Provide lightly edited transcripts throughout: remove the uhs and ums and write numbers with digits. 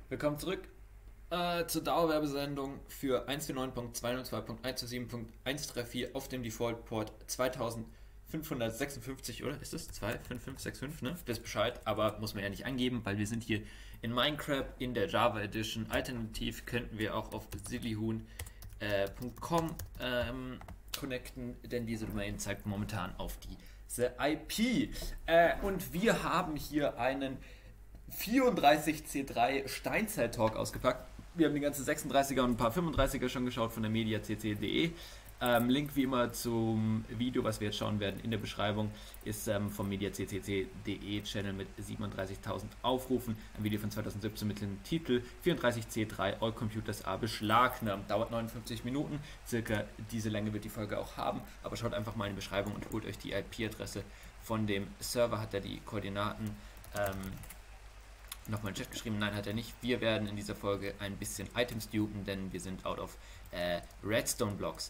Willkommen zurück zur Dauerwerbesendung für 149.202.107.134 auf dem Default-Port 2556, oder? Ist das 25565, ne? Wisst Bescheid, aber muss man ja nicht angeben, weil wir sind hier in Minecraft in der Java Edition. Alternativ könnten wir auch auf sillyhuhn.com connecten, denn diese Domain zeigt momentan auf diese IP. Und wir haben hier einen 34C3 Steinzeit-Talk ausgepackt. Wir haben die ganze 36er und ein paar 35er schon geschaut von der mediacc.de. Link wie immer zum Video, was wir jetzt schauen werden, in der Beschreibung, ist vom mediacc.de Channel mit 37.000 Aufrufen. Ein Video von 2017 mit dem Titel 34C3 All Computers are beschlagnahmt. Dauert 59 Minuten. Circa diese Länge wird die Folge auch haben. Aber schaut einfach mal in die Beschreibung und holt euch die IP-Adresse von dem Server. Hat er die Koordinaten nochmal in den Chat geschrieben? Nein, hat er nicht. Wir werden in dieser Folge ein bisschen Items dupen, denn wir sind out of Redstone Blocks.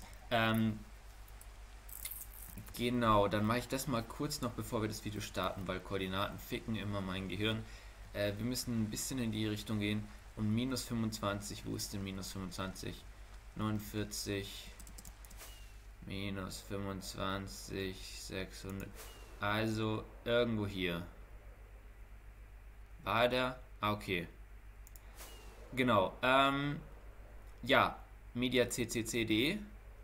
Genau, dann mache ich das mal kurz noch, bevor wir das Video starten, weil Koordinaten ficken immer mein Gehirn. Wir müssen ein bisschen in die Richtung gehen und minus 25, wo ist denn minus 25? 49, minus 25, 600, also irgendwo hier. War der? Ah, okay. Genau, ja, mediaccc.de.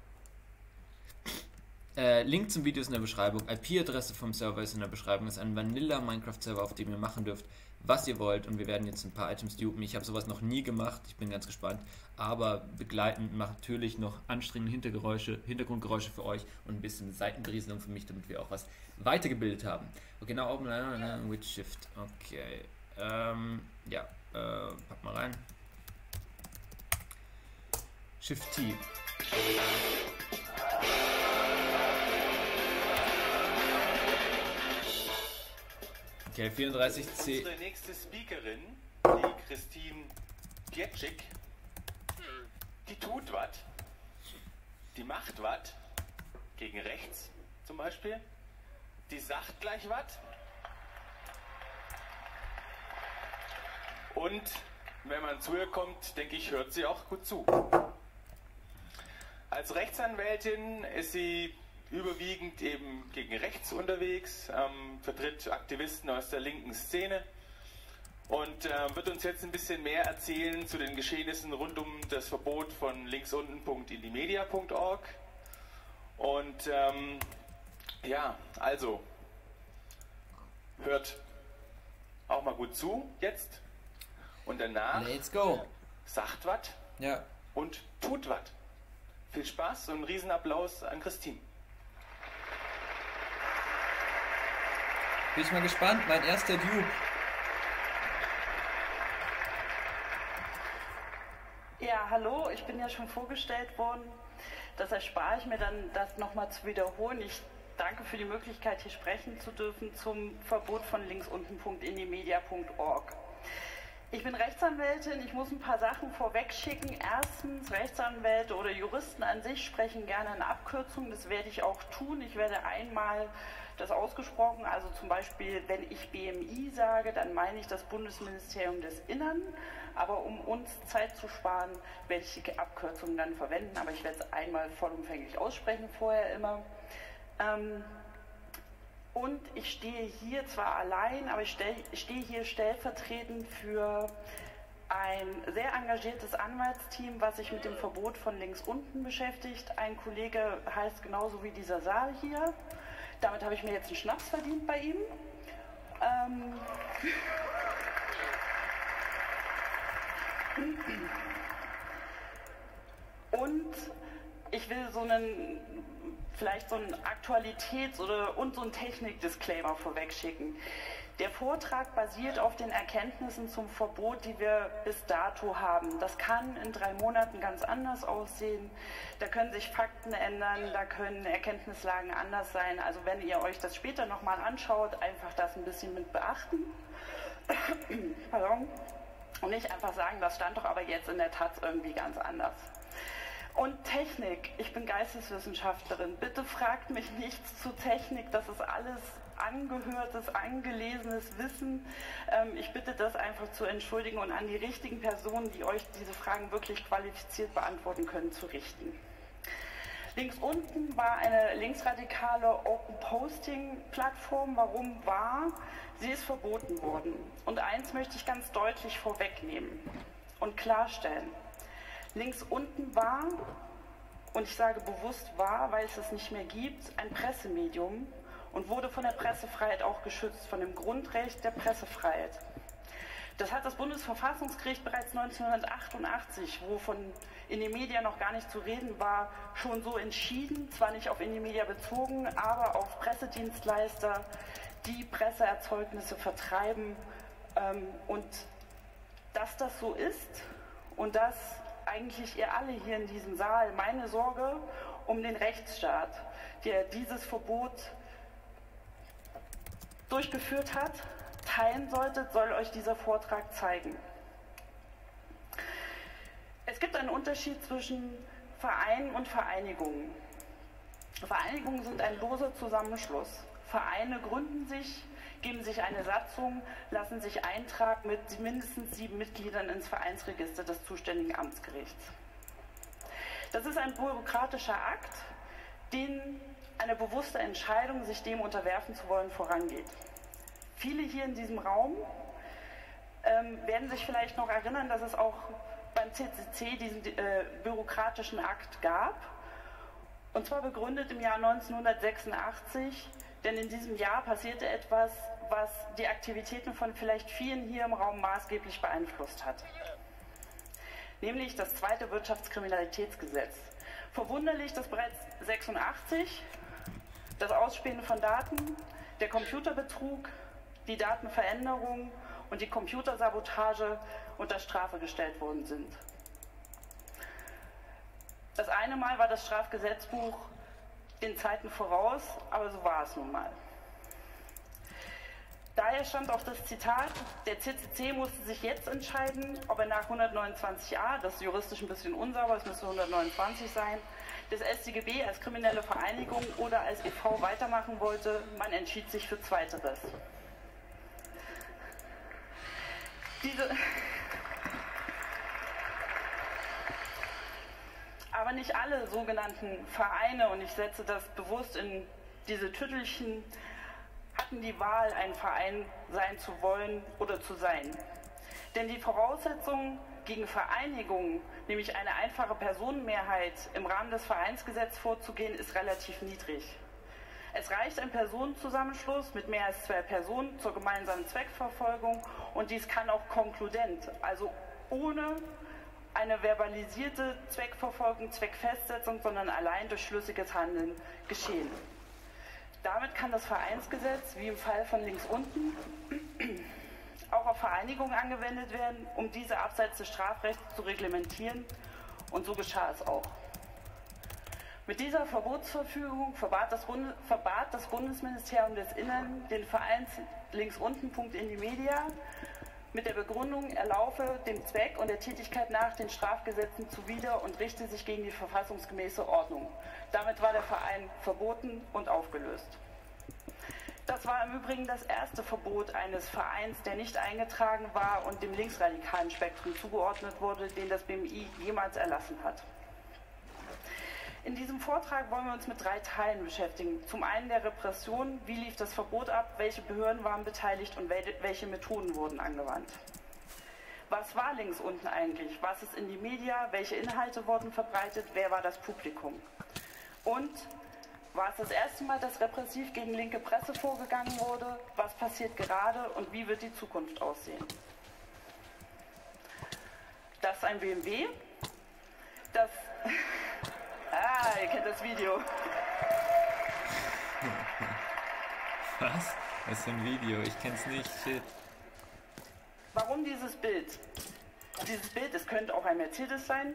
Link zum Video ist in der Beschreibung. IP-Adresse vom Server ist in der Beschreibung. Das ist ein Vanilla-Minecraft-Server, auf dem ihr machen dürft, was ihr wollt. Und wir werden jetzt ein paar Items dupen. Ich habe sowas noch nie gemacht. Ich bin ganz gespannt. Aber begleitend macht natürlich noch anstrengende Hintergrundgeräusche für euch und ein bisschen Seitenberieselung für mich, damit wir auch was weitergebildet haben. Okay, now open with Shift. Okay. Ja, pack mal rein. Shift T. Okay, 34C. Unsere nächste Speakerin, die Christine Pietschik, die tut was. Die macht was. Gegen rechts zum Beispiel. Die sagt gleich was. Und wenn man zu ihr kommt, denke ich, hört sie auch gut zu. Als Rechtsanwältin ist sie überwiegend eben gegen rechts unterwegs, vertritt Aktivisten aus der linken Szene und wird uns jetzt ein bisschen mehr erzählen zu den Geschehnissen rund um das Verbot von linksunten.indimedia.org. Und ja, also hört auch mal gut zu jetzt und danach Let's go. sagt was Ja. und tut was. Viel Spaß und einen Riesenapplaus an Christine. Bin ich mal gespannt, mein erster Dupe. Ja, hallo, ich bin ja schon vorgestellt worden. Das erspare ich mir dann, das nochmal zu wiederholen. Ich danke für die Möglichkeit, hier sprechen zu dürfen zum Verbot von linksunten.indimedia.org. Ich bin Rechtsanwältin, ich muss ein paar Sachen vorweg schicken. Erstens, Rechtsanwälte oder Juristen an sich sprechen gerne in Abkürzungen, das werde ich auch tun. Ich werde einmal das ausgesprochen, also zum Beispiel, wenn ich BMI sage, dann meine ich das Bundesministerium des Innern, aber um uns Zeit zu sparen, werde ich die Abkürzung dann verwenden, aber ich werde es einmal vollumfänglich aussprechen, vorher immer. Und ich stehe hier zwar allein, aber ich stehe hier stellvertretend für ein sehr engagiertes Anwaltsteam, was sich mit dem Verbot von links unten beschäftigt. Ein Kollege heißt genauso wie dieser Saal hier. Damit habe ich mir jetzt einen Schnaps verdient bei ihm. Und ich will vielleicht so einen Aktualitäts- und so einen Technik-Disclaimer vorweg schicken. Der Vortrag basiert auf den Erkenntnissen zum Verbot, die wir bis dato haben. Das kann in 3 Monaten ganz anders aussehen. Da können sich Fakten ändern, da können Erkenntnislagen anders sein. Also wenn ihr euch das später nochmal anschaut, einfach das ein bisschen mit beachten. Pardon. Und nicht einfach sagen, das stand doch aber jetzt in der Taz irgendwie ganz anders. Und Technik, ich bin Geisteswissenschaftlerin, bitte fragt mich nichts zu Technik, das ist alles angehörtes, angelesenes Wissen. Ich bitte das einfach zu entschuldigen und an die richtigen Personen, die euch diese Fragen wirklich qualifiziert beantworten können, zu richten. Links unten war eine linksradikale Open-Posting-Plattform. Warum war? Sie ist verboten worden. Und eins möchte ich ganz deutlich vorwegnehmen und klarstellen. Links unten war, und ich sage bewusst war, weil es es nicht mehr gibt, ein Pressemedium und wurde von der Pressefreiheit auch geschützt, von dem Grundrecht der Pressefreiheit. Das hat das Bundesverfassungsgericht bereits 1988, wo von Indymedia noch gar nicht zu reden war, schon so entschieden, zwar nicht auf Indymedia bezogen, aber auf Pressedienstleister, die Presseerzeugnisse vertreiben. Und dass das so ist und dass eigentlich ihr alle hier in diesem Saal meine Sorge um den Rechtsstaat, der dieses Verbot durchgeführt hat, teilen solltet, soll euch dieser Vortrag zeigen. Es gibt einen Unterschied zwischen Vereinen und Vereinigungen. Vereinigungen sind ein loser Zusammenschluss. Vereine gründen sich, geben sich eine Satzung, lassen sich eintragen mit mindestens 7 Mitgliedern ins Vereinsregister des zuständigen Amtsgerichts. Das ist ein bürokratischer Akt, den eine bewusste Entscheidung, sich dem unterwerfen zu wollen, vorangeht. Viele hier in diesem Raum werden sich vielleicht noch erinnern, dass es auch beim CCC diesen bürokratischen Akt gab. Und zwar begründet im Jahr 1986, denn in diesem Jahr passierte etwas, was die Aktivitäten von vielleicht vielen hier im Raum maßgeblich beeinflusst hat. Nämlich das zweite Wirtschaftskriminalitätsgesetz. Verwunderlich, dass bereits 1986 das Ausspähen von Daten, der Computerbetrug, die Datenveränderung und die Computersabotage unter Strafe gestellt worden sind. Das eine Mal war das Strafgesetzbuch den Zeiten voraus, aber so war es nun mal. Daher stand auch das Zitat, der CCC musste sich jetzt entscheiden, ob er nach 129a, das ist juristisch ein bisschen unsauber, es müsste 129 sein, des StGB als kriminelle Vereinigung oder als e.V. weitermachen wollte. Man entschied sich für Zweiteres. Aber nicht alle sogenannten Vereine, und ich setze das bewusst in diese Tüttelchen, hatten die Wahl, ein Verein sein zu wollen oder zu sein. Denn die Voraussetzung gegen Vereinigungen, nämlich eine einfache Personenmehrheit im Rahmen des Vereinsgesetzes vorzugehen, ist relativ niedrig. Es reicht ein Personenzusammenschluss mit mehr als 2 Personen zur gemeinsamen Zweckverfolgung und dies kann auch konkludent, also ohne eine verbalisierte Zweckverfolgung, Zweckfestsetzung, sondern allein durch schlüssiges Handeln geschehen. Damit kann das Vereinsgesetz, wie im Fall von links unten, auch auf Vereinigungen angewendet werden, um diese abseits des Strafrechts zu reglementieren, und so geschah es auch. Mit dieser Verbotsverfügung verbat das Bundesministerium des Innern den Verein links unten.indymedia mit der Begründung, er laufe dem Zweck und der Tätigkeit nach den Strafgesetzen zuwider und richte sich gegen die verfassungsgemäße Ordnung. Damit war der Verein verboten und aufgelöst. Das war im Übrigen das erste Verbot eines Vereins, der nicht eingetragen war und dem linksradikalen Spektrum zugeordnet wurde, den das BMI jemals erlassen hat. In diesem Vortrag wollen wir uns mit 3 Teilen beschäftigen. Zum einen der Repression, wie lief das Verbot ab, welche Behörden waren beteiligt und welche Methoden wurden angewandt. Was war links unten eigentlich? Was ist Indymedia? Welche Inhalte wurden verbreitet? Wer war das Publikum? Und war es das erste Mal, dass repressiv gegen linke Presse vorgegangen wurde? Was passiert gerade und wie wird die Zukunft aussehen? Das ist ein BMW. Das... ihr kennt das Video. Was? Was ist für ein Video? Ich kenn's nicht. Shit. Warum dieses Bild? Dieses Bild, es könnte auch ein Mercedes sein.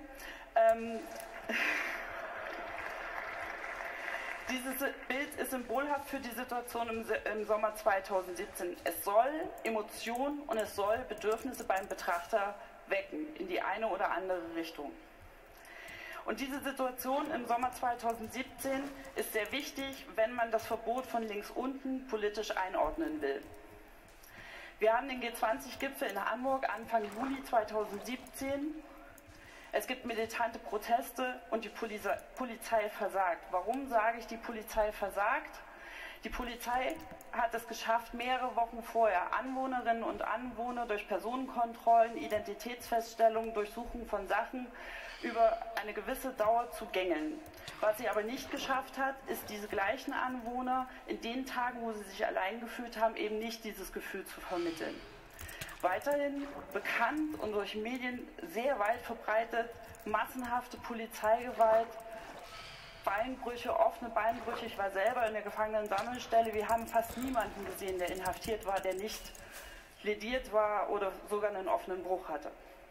Dieses Bild ist symbolhaft für die Situation im Sommer 2017. Es soll Emotionen und es soll Bedürfnisse beim Betrachter wecken, in die eine oder andere Richtung. Und diese Situation im Sommer 2017 ist sehr wichtig, wenn man das Verbot von links unten politisch einordnen will. Wir haben den G20-Gipfel in Hamburg Anfang Juli 2017. Es gibt militante Proteste und die Polizei versagt. Warum sage ich, die Polizei versagt? Die Polizei hat es geschafft, mehrere Wochen vorher Anwohnerinnen und Anwohner durch Personenkontrollen, Identitätsfeststellungen, Durchsuchung von Sachen über eine gewisse Dauer zu gängeln. Was sie aber nicht geschafft hat, ist diese gleichen Anwohner in den Tagen, wo sie sich allein gefühlt haben, eben nicht dieses Gefühl zu vermitteln. Weiterhin bekannt und durch Medien sehr weit verbreitet, massenhafte Polizeigewalt, Beinbrüche, offene Beinbrüche. Ich war selber in der Gefangenensammelstelle. Wir haben fast niemanden gesehen, der inhaftiert war, der nicht lediert war oder sogar einen offenen Bruch hatte.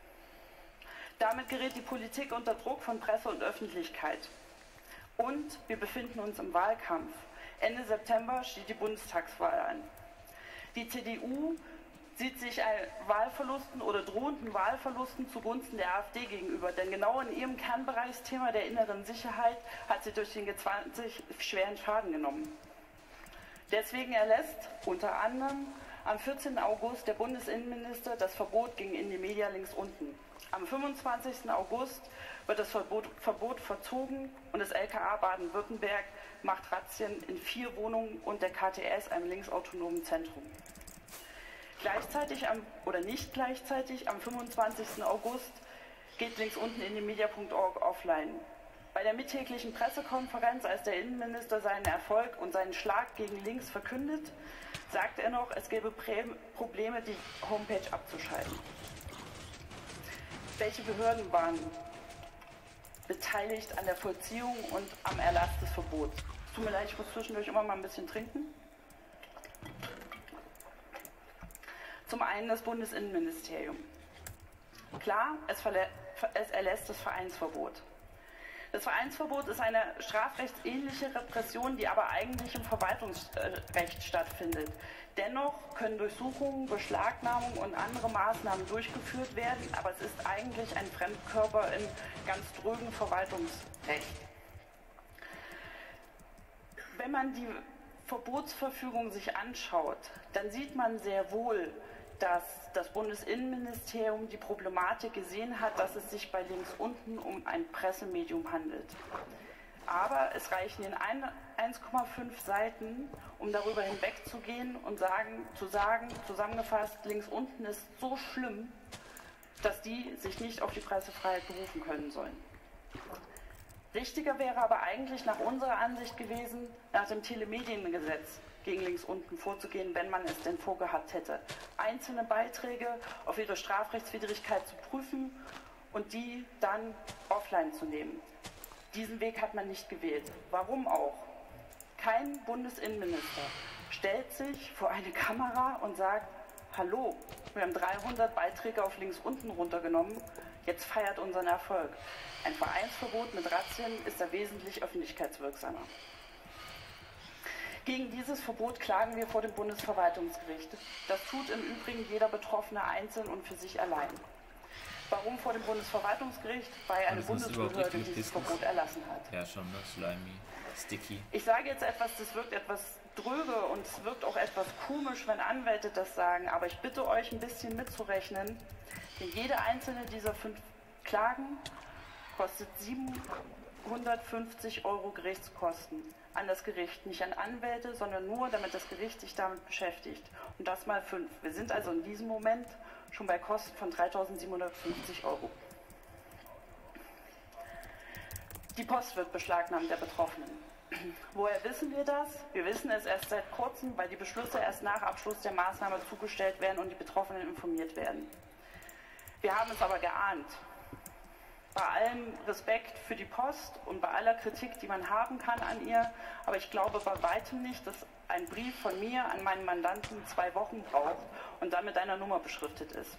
Damit gerät die Politik unter Druck von Presse und Öffentlichkeit. Und wir befinden uns im Wahlkampf. Ende September steht die Bundestagswahl an. Die CDU sieht sich Wahlverlusten oder drohenden Wahlverlusten zugunsten der AfD gegenüber. Denn genau in ihrem Kernbereichsthema der inneren Sicherheit hat sie durch den G20 schweren Schaden genommen. Deswegen erlässt unter anderem am 14. August der Bundesinnenminister das Verbot gegen Indymedia links unten. Am 25. August wird das Verbot verzogen und das LKA Baden-Württemberg macht Razzien in 4 Wohnungen und der KTS, einem linksautonomen Zentrum. Gleichzeitig oder nicht gleichzeitig, am 25. August geht links unten indymedia.org offline. Bei der mittäglichen Pressekonferenz, als der Innenminister seinen Erfolg und seinen Schlag gegen links verkündet, sagt er noch, es gäbe Probleme, die Homepage abzuschalten. Welche Behörden waren beteiligt an der Vollziehung und am Erlass des Verbots? Tut mir leid, ich muss zwischendurch immer mal ein bisschen trinken. Zum einen das Bundesinnenministerium. Klar, es erlässt das Vereinsverbot. Das Vereinsverbot ist eine strafrechtsähnliche Repression, die aber eigentlich im Verwaltungsrecht stattfindet. Dennoch können Durchsuchungen, Beschlagnahmungen und andere Maßnahmen durchgeführt werden, aber es ist eigentlich ein Fremdkörper im ganz drögen Verwaltungsrecht. Wenn man die Verbotsverfügung sich anschaut, dann sieht man sehr wohl, dass das Bundesinnenministerium die Problematik gesehen hat, dass es sich bei links unten um ein Pressemedium handelt. Aber es reichen in 1,5 Seiten, um darüber hinwegzugehen und zu sagen, zusammengefasst, links unten ist so schlimm, dass die sich nicht auf die Pressefreiheit berufen können sollen. Richtiger wäre aber eigentlich nach unserer Ansicht gewesen, nach dem Telemediengesetz gegen links unten vorzugehen, wenn man es denn vorgehabt hätte. Einzelne Beiträge auf ihre Strafrechtswidrigkeit zu prüfen und die dann offline zu nehmen. Diesen Weg hat man nicht gewählt. Warum auch? Kein Bundesinnenminister stellt sich vor eine Kamera und sagt, hallo, wir haben 300 Beiträge auf links unten runtergenommen, jetzt feiert unseren Erfolg. Ein Vereinsverbot mit Razzien ist da wesentlich öffentlichkeitswirksamer. Gegen dieses Verbot klagen wir vor dem Bundesverwaltungsgericht. Das tut im Übrigen jeder Betroffene einzeln und für sich allein. Warum vor dem Bundesverwaltungsgericht? Weil eine Bundesbehörde dieses Verbot erlassen hat. Ja, schon, ne? Slimy, sticky. Ich sage jetzt etwas, das wirkt etwas dröge und es wirkt auch etwas komisch, wenn Anwälte das sagen, aber ich bitte euch ein bisschen mitzurechnen, denn jede einzelne dieser 5 Klagen kostet 750 € Gerichtskosten an das Gericht, nicht an Anwälte, sondern nur, damit das Gericht sich damit beschäftigt. Und das mal 5. Wir sind also in diesem Moment schon bei Kosten von 3.750 €. Die Post wird beschlagnahmt der Betroffenen. Woher wissen wir das? Wir wissen es erst seit kurzem, weil die Beschlüsse erst nach Abschluss der Maßnahme zugestellt werden und die Betroffenen informiert werden. Wir haben es aber geahnt. Bei allem Respekt für die Post und bei aller Kritik, die man haben kann an ihr, aber ich glaube bei weitem nicht, dass ein Brief von mir an meinen Mandanten 2 Wochen braucht und dann mit einer Nummer beschriftet ist.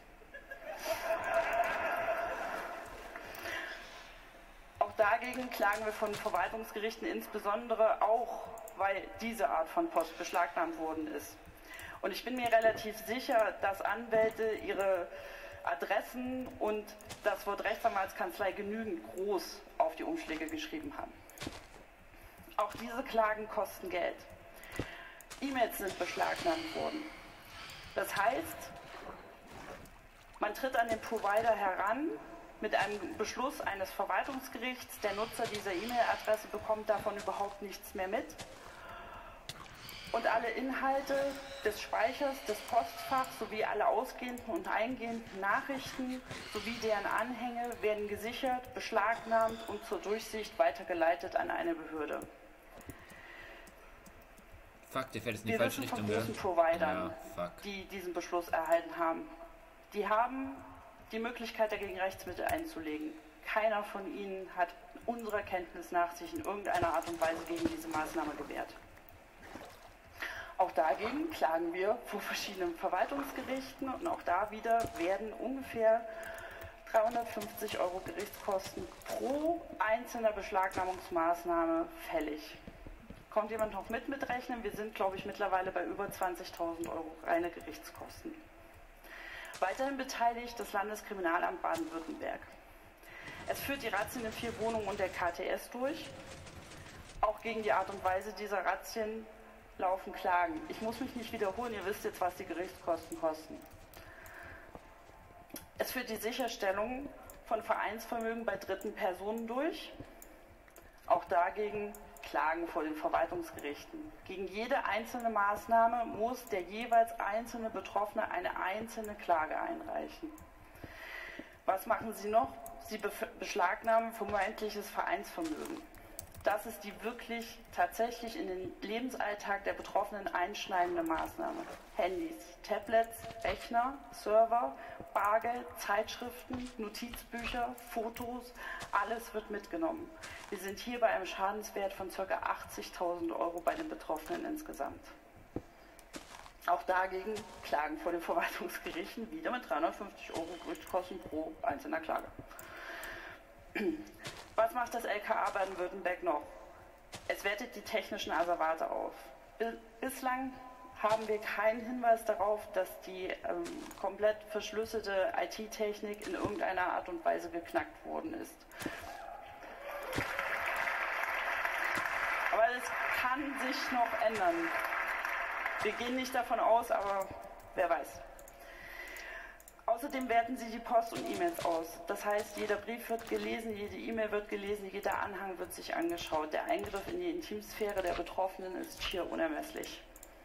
Auch dagegen klagen wir von Verwaltungsgerichten, insbesondere auch, weil diese Art von Post beschlagnahmt worden ist. Und ich bin mir relativ sicher, dass Anwälte ihre Adressen und das Wort Rechtsanwaltskanzlei genügend groß auf die Umschläge geschrieben haben. Auch diese Klagen kosten Geld. E-Mails sind beschlagnahmt worden. Das heißt, man tritt an den Provider heran mit einem Beschluss eines Verwaltungsgerichts. Der Nutzer dieser E-Mail-Adresse bekommt davon überhaupt nichts mehr mit. Und alle Inhalte des Speichers, des Postfachs sowie alle ausgehenden und eingehenden Nachrichten sowie deren Anhänge werden gesichert, beschlagnahmt und zur Durchsicht weitergeleitet an eine Behörde. Fuck, der fällt jetzt in die Wir falsche wissen von Richtung, großen Providern, ja, die diesen Beschluss erhalten haben. Die haben die Möglichkeit, dagegen Rechtsmittel einzulegen. Keiner von ihnen hat unserer Kenntnis nach sich in irgendeiner Art und Weise gegen diese Maßnahme gewehrt. Auch dagegen klagen wir vor verschiedenen Verwaltungsgerichten und auch da wieder werden ungefähr 350 € Gerichtskosten pro einzelner Beschlagnahmungsmaßnahme fällig. Kommt jemand noch mitrechnen? Wir sind, glaube ich, mittlerweile bei über 20.000 € reine Gerichtskosten. Weiterhin beteiligt das Landeskriminalamt Baden-Württemberg. Es führt die Razzien in 4 Wohnungen und der KTS durch. Auch gegen die Art und Weise dieser Razzien laufen Klagen. Ich muss mich nicht wiederholen, ihr wisst jetzt, was die Gerichtskosten kosten. Es führt die Sicherstellung von Vereinsvermögen bei dritten Personen durch. Auch dagegen Klagen vor den Verwaltungsgerichten. Gegen jede einzelne Maßnahme muss der jeweils einzelne Betroffene eine einzelne Klage einreichen. Was machen sie noch? Sie beschlagnahmen vermeintliches Vereinsvermögen. Das ist die wirklich tatsächlich in den Lebensalltag der Betroffenen einschneidende Maßnahme. Handys, Tablets, Rechner, Server, Bargeld, Zeitschriften, Notizbücher, Fotos, alles wird mitgenommen. Wir sind hier bei einem Schadenswert von ca. 80.000 € bei den Betroffenen insgesamt. Auch dagegen Klagen vor den Verwaltungsgerichten wieder mit 350 € Gerichtskosten pro einzelner Klage. Was macht das LKA Baden-Württemberg noch? Es wertet die technischen Asservate auf. Bislang haben wir keinen Hinweis darauf, dass die komplett verschlüsselte IT-Technik in irgendeiner Art und Weise geknackt worden ist. Aber es kann sich noch ändern. Wir gehen nicht davon aus, aber wer weiß. Außerdem werten sie die Post und E-Mails aus. Das heißt, jeder Brief wird gelesen, jede E-Mail wird gelesen, jeder Anhang wird sich angeschaut. Der Eingriff in die Intimsphäre der Betroffenen ist schier unermesslich.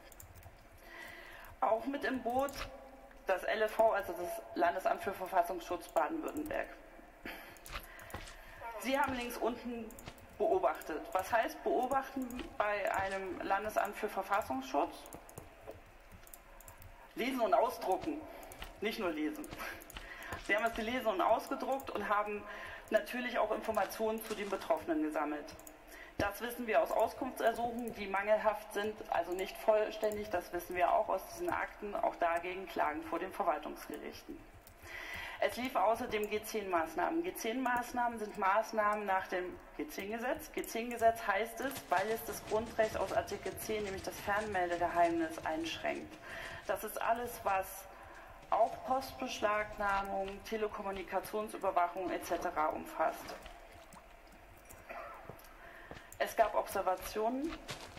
Auch mit im Boot das LFV, also das Landesamt für Verfassungsschutz Baden-Württemberg. Sie haben links unten beobachtet. Was heißt beobachten bei einem Landesamt für Verfassungsschutz? Lesen und ausdrucken. Nicht nur lesen. Sie haben es gelesen und ausgedruckt und haben natürlich auch Informationen zu den Betroffenen gesammelt. Das wissen wir aus Auskunftsersuchen, die mangelhaft sind, also nicht vollständig, das wissen wir auch aus diesen Akten, auch dagegen Klagen vor den Verwaltungsgerichten. Es liefen außerdem G10-Maßnahmen. G10-Maßnahmen sind Maßnahmen nach dem G10-Gesetz. G10-Gesetz heißt es, weil es das Grundrecht aus Artikel 10, nämlich das Fernmeldegeheimnis, einschränkt. Das ist alles, was auch Postbeschlagnahmung, Telekommunikationsüberwachung etc. umfasst. Es gab Observationen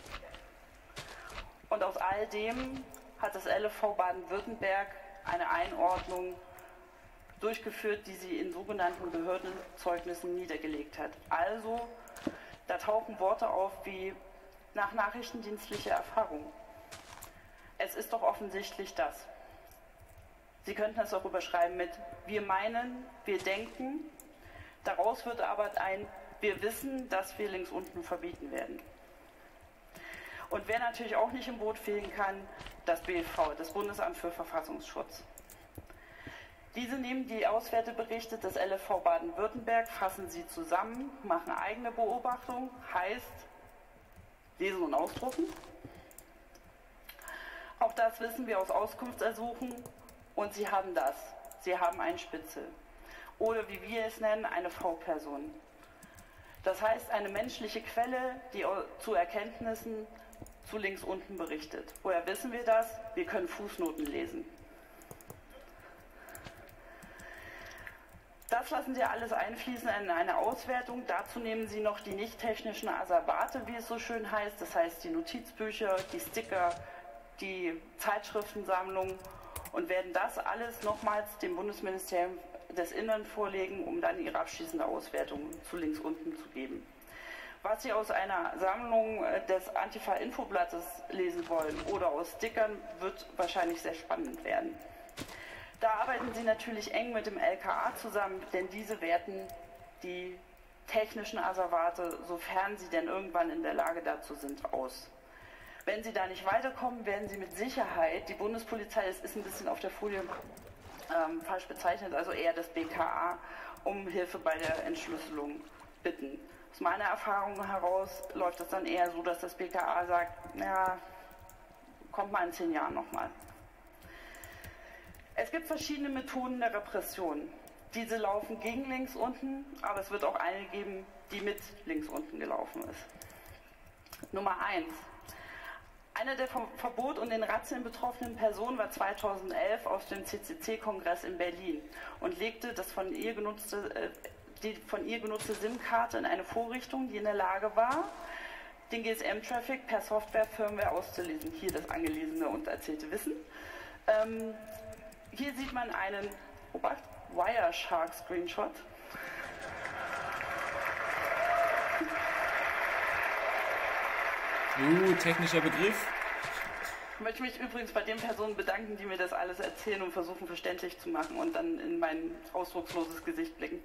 und aus all dem hat das LFV Baden-Württemberg eine Einordnung durchgeführt, die sie in sogenannten Behördenzeugnissen niedergelegt hat. Also, da tauchen Worte auf wie nach nachrichtendienstlicher Erfahrung. Es ist doch offensichtlich das. Sie könnten es auch überschreiben mit wir meinen, wir denken. Daraus wird aber ein wir wissen, dass wir links unten verbieten werden. Und wer natürlich auch nicht im Boot fehlen kann, das BFV, das Bundesamt für Verfassungsschutz. Diese nehmen die Auswerteberichte des LFV Baden-Württemberg, fassen sie zusammen, machen eigene Beobachtungen, heißt lesen und ausdrucken. Auch das wissen wir aus Auskunftsersuchen. Und sie haben das. Sie haben einen Spitzel. Oder wie wir es nennen, eine V-Person. Das heißt, eine menschliche Quelle, die zu Erkenntnissen zu links unten berichtet. Woher wissen wir das? Wir können Fußnoten lesen. Das lassen Sie alles einfließen in eine Auswertung. Dazu nehmen Sie noch die nicht technischen Asservate, wie es so schön heißt. Das heißt die Notizbücher, die Sticker, die Zeitschriftensammlung und werden das alles nochmals dem Bundesministerium des Innern vorlegen, um dann ihre abschließende Auswertung zu links unten zu geben. Was Sie aus einer Sammlung des Antifa-Infoblattes lesen wollen oder aus Stickern, wird wahrscheinlich sehr spannend werden. Da arbeiten Sie natürlich eng mit dem LKA zusammen, denn diese werten die technischen Asservate, sofern sie denn irgendwann in der Lage dazu sind, aus. Wenn Sie da nicht weiterkommen, werden Sie mit Sicherheit, die Bundespolizei, es ist ein bisschen auf der Folie falsch bezeichnet, also eher das BKA, um Hilfe bei der Entschlüsselung bitten. Aus meiner Erfahrung heraus läuft es dann eher so, dass das BKA sagt, ja, kommt mal in 10 Jahren nochmal. Es gibt verschiedene Methoden der Repression. Diese laufen gegen links unten, aber es wird auch eine geben, die mit links unten gelaufen ist. Nummer 1. Eine der vom Verbot und den Razzien betroffenen Personen war 2011 auf dem CCC-Kongress in Berlin und legte das die von ihr genutzte SIM-Karte in eine Vorrichtung, die in der Lage war, den GSM-Traffic per Software-Firmware auszulesen. Hier das angelesene und erzählte Wissen. Hier sieht man einen Wireshark-Screenshot. Technischer Begriff. Ich möchte mich übrigens bei den Personen bedanken, die mir das alles erzählen und versuchen verständlich zu machen und dann in mein ausdrucksloses Gesicht blicken.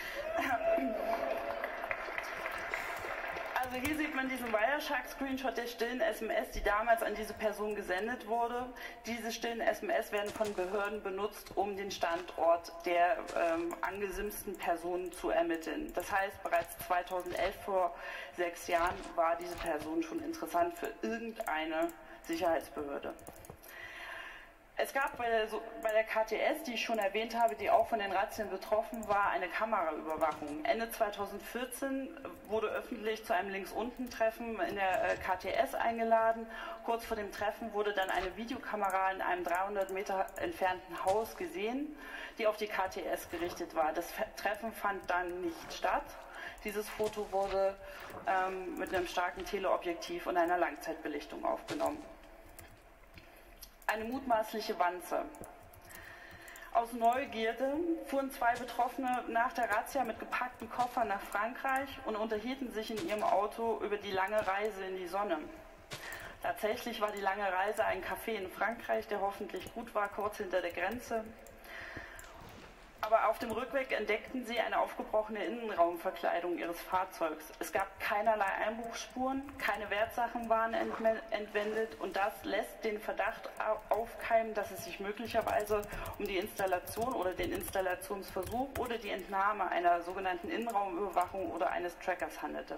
Also hier sieht man diesen Wireshark-Screenshot der stillen SMS, die damals an diese Person gesendet wurde. Diese stillen SMS werden von Behörden benutzt, um den Standort der angesimsten Personen zu ermitteln. Das heißt, bereits 2011, vor 6 Jahren, war diese Person schon interessant für irgendeine Sicherheitsbehörde. Es gab bei der KTS, die ich schon erwähnt habe, die auch von den Razzien betroffen war, eine Kameraüberwachung. Ende 2014 wurde öffentlich zu einem Links-Unten-Treffen in der KTS eingeladen. Kurz vor dem Treffen wurde dann eine Videokamera in einem 300 Meter entfernten Haus gesehen, die auf die KTS gerichtet war. Das Treffen fand dann nicht statt. Dieses Foto wurde mit einem starken Teleobjektiv und einer Langzeitbelichtung aufgenommen. Eine mutmaßliche Wanze. Aus Neugierde fuhren 2 Betroffene nach der Razzia mit gepackten Koffern nach Frankreich und unterhielten sich in ihrem Auto über die lange Reise in die Sonne. Tatsächlich war die lange Reise ein Café in Frankreich, der hoffentlich gut war, kurz hinter der Grenze. Aber auf dem Rückweg entdeckten sie eine aufgebrochene Innenraumverkleidung ihres Fahrzeugs. Es gab keinerlei Einbruchsspuren, keine Wertsachen waren entwendet und das lässt den Verdacht aufkeimen, dass es sich möglicherweise um die Installation oder den Installationsversuch oder die Entnahme einer sogenannten Innenraumüberwachung oder eines Trackers handelte.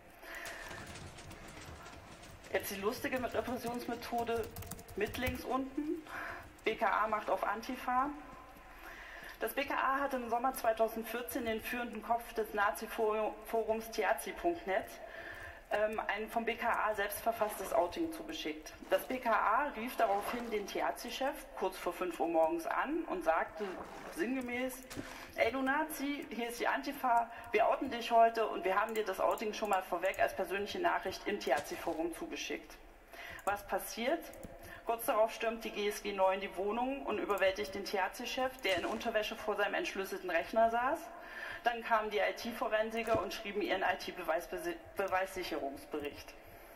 Jetzt die lustige Repressionsmethode mit links unten. BKA macht auf Antifa. Das BKA hat im Sommer 2014 den führenden Kopf des Nazi-Forums Tiazi.net ein vom BKA selbst verfasstes Outing zugeschickt. Das BKA rief daraufhin den Tiazi-Chef kurz vor 5 Uhr morgens an und sagte sinngemäß: Ey du Nazi, hier ist die Antifa, wir outen dich heute und wir haben dir das Outing schon mal vorweg als persönliche Nachricht im Tiazi-Forum zugeschickt. Was passiert? Kurz darauf stürmt die GSG 9 in die Wohnung und überwältigt den Tiazi-Chef, der in Unterwäsche vor seinem entschlüsselten Rechner saß. Dann kamen die IT-Forensiker und schrieben ihren IT-Beweissicherungsbericht.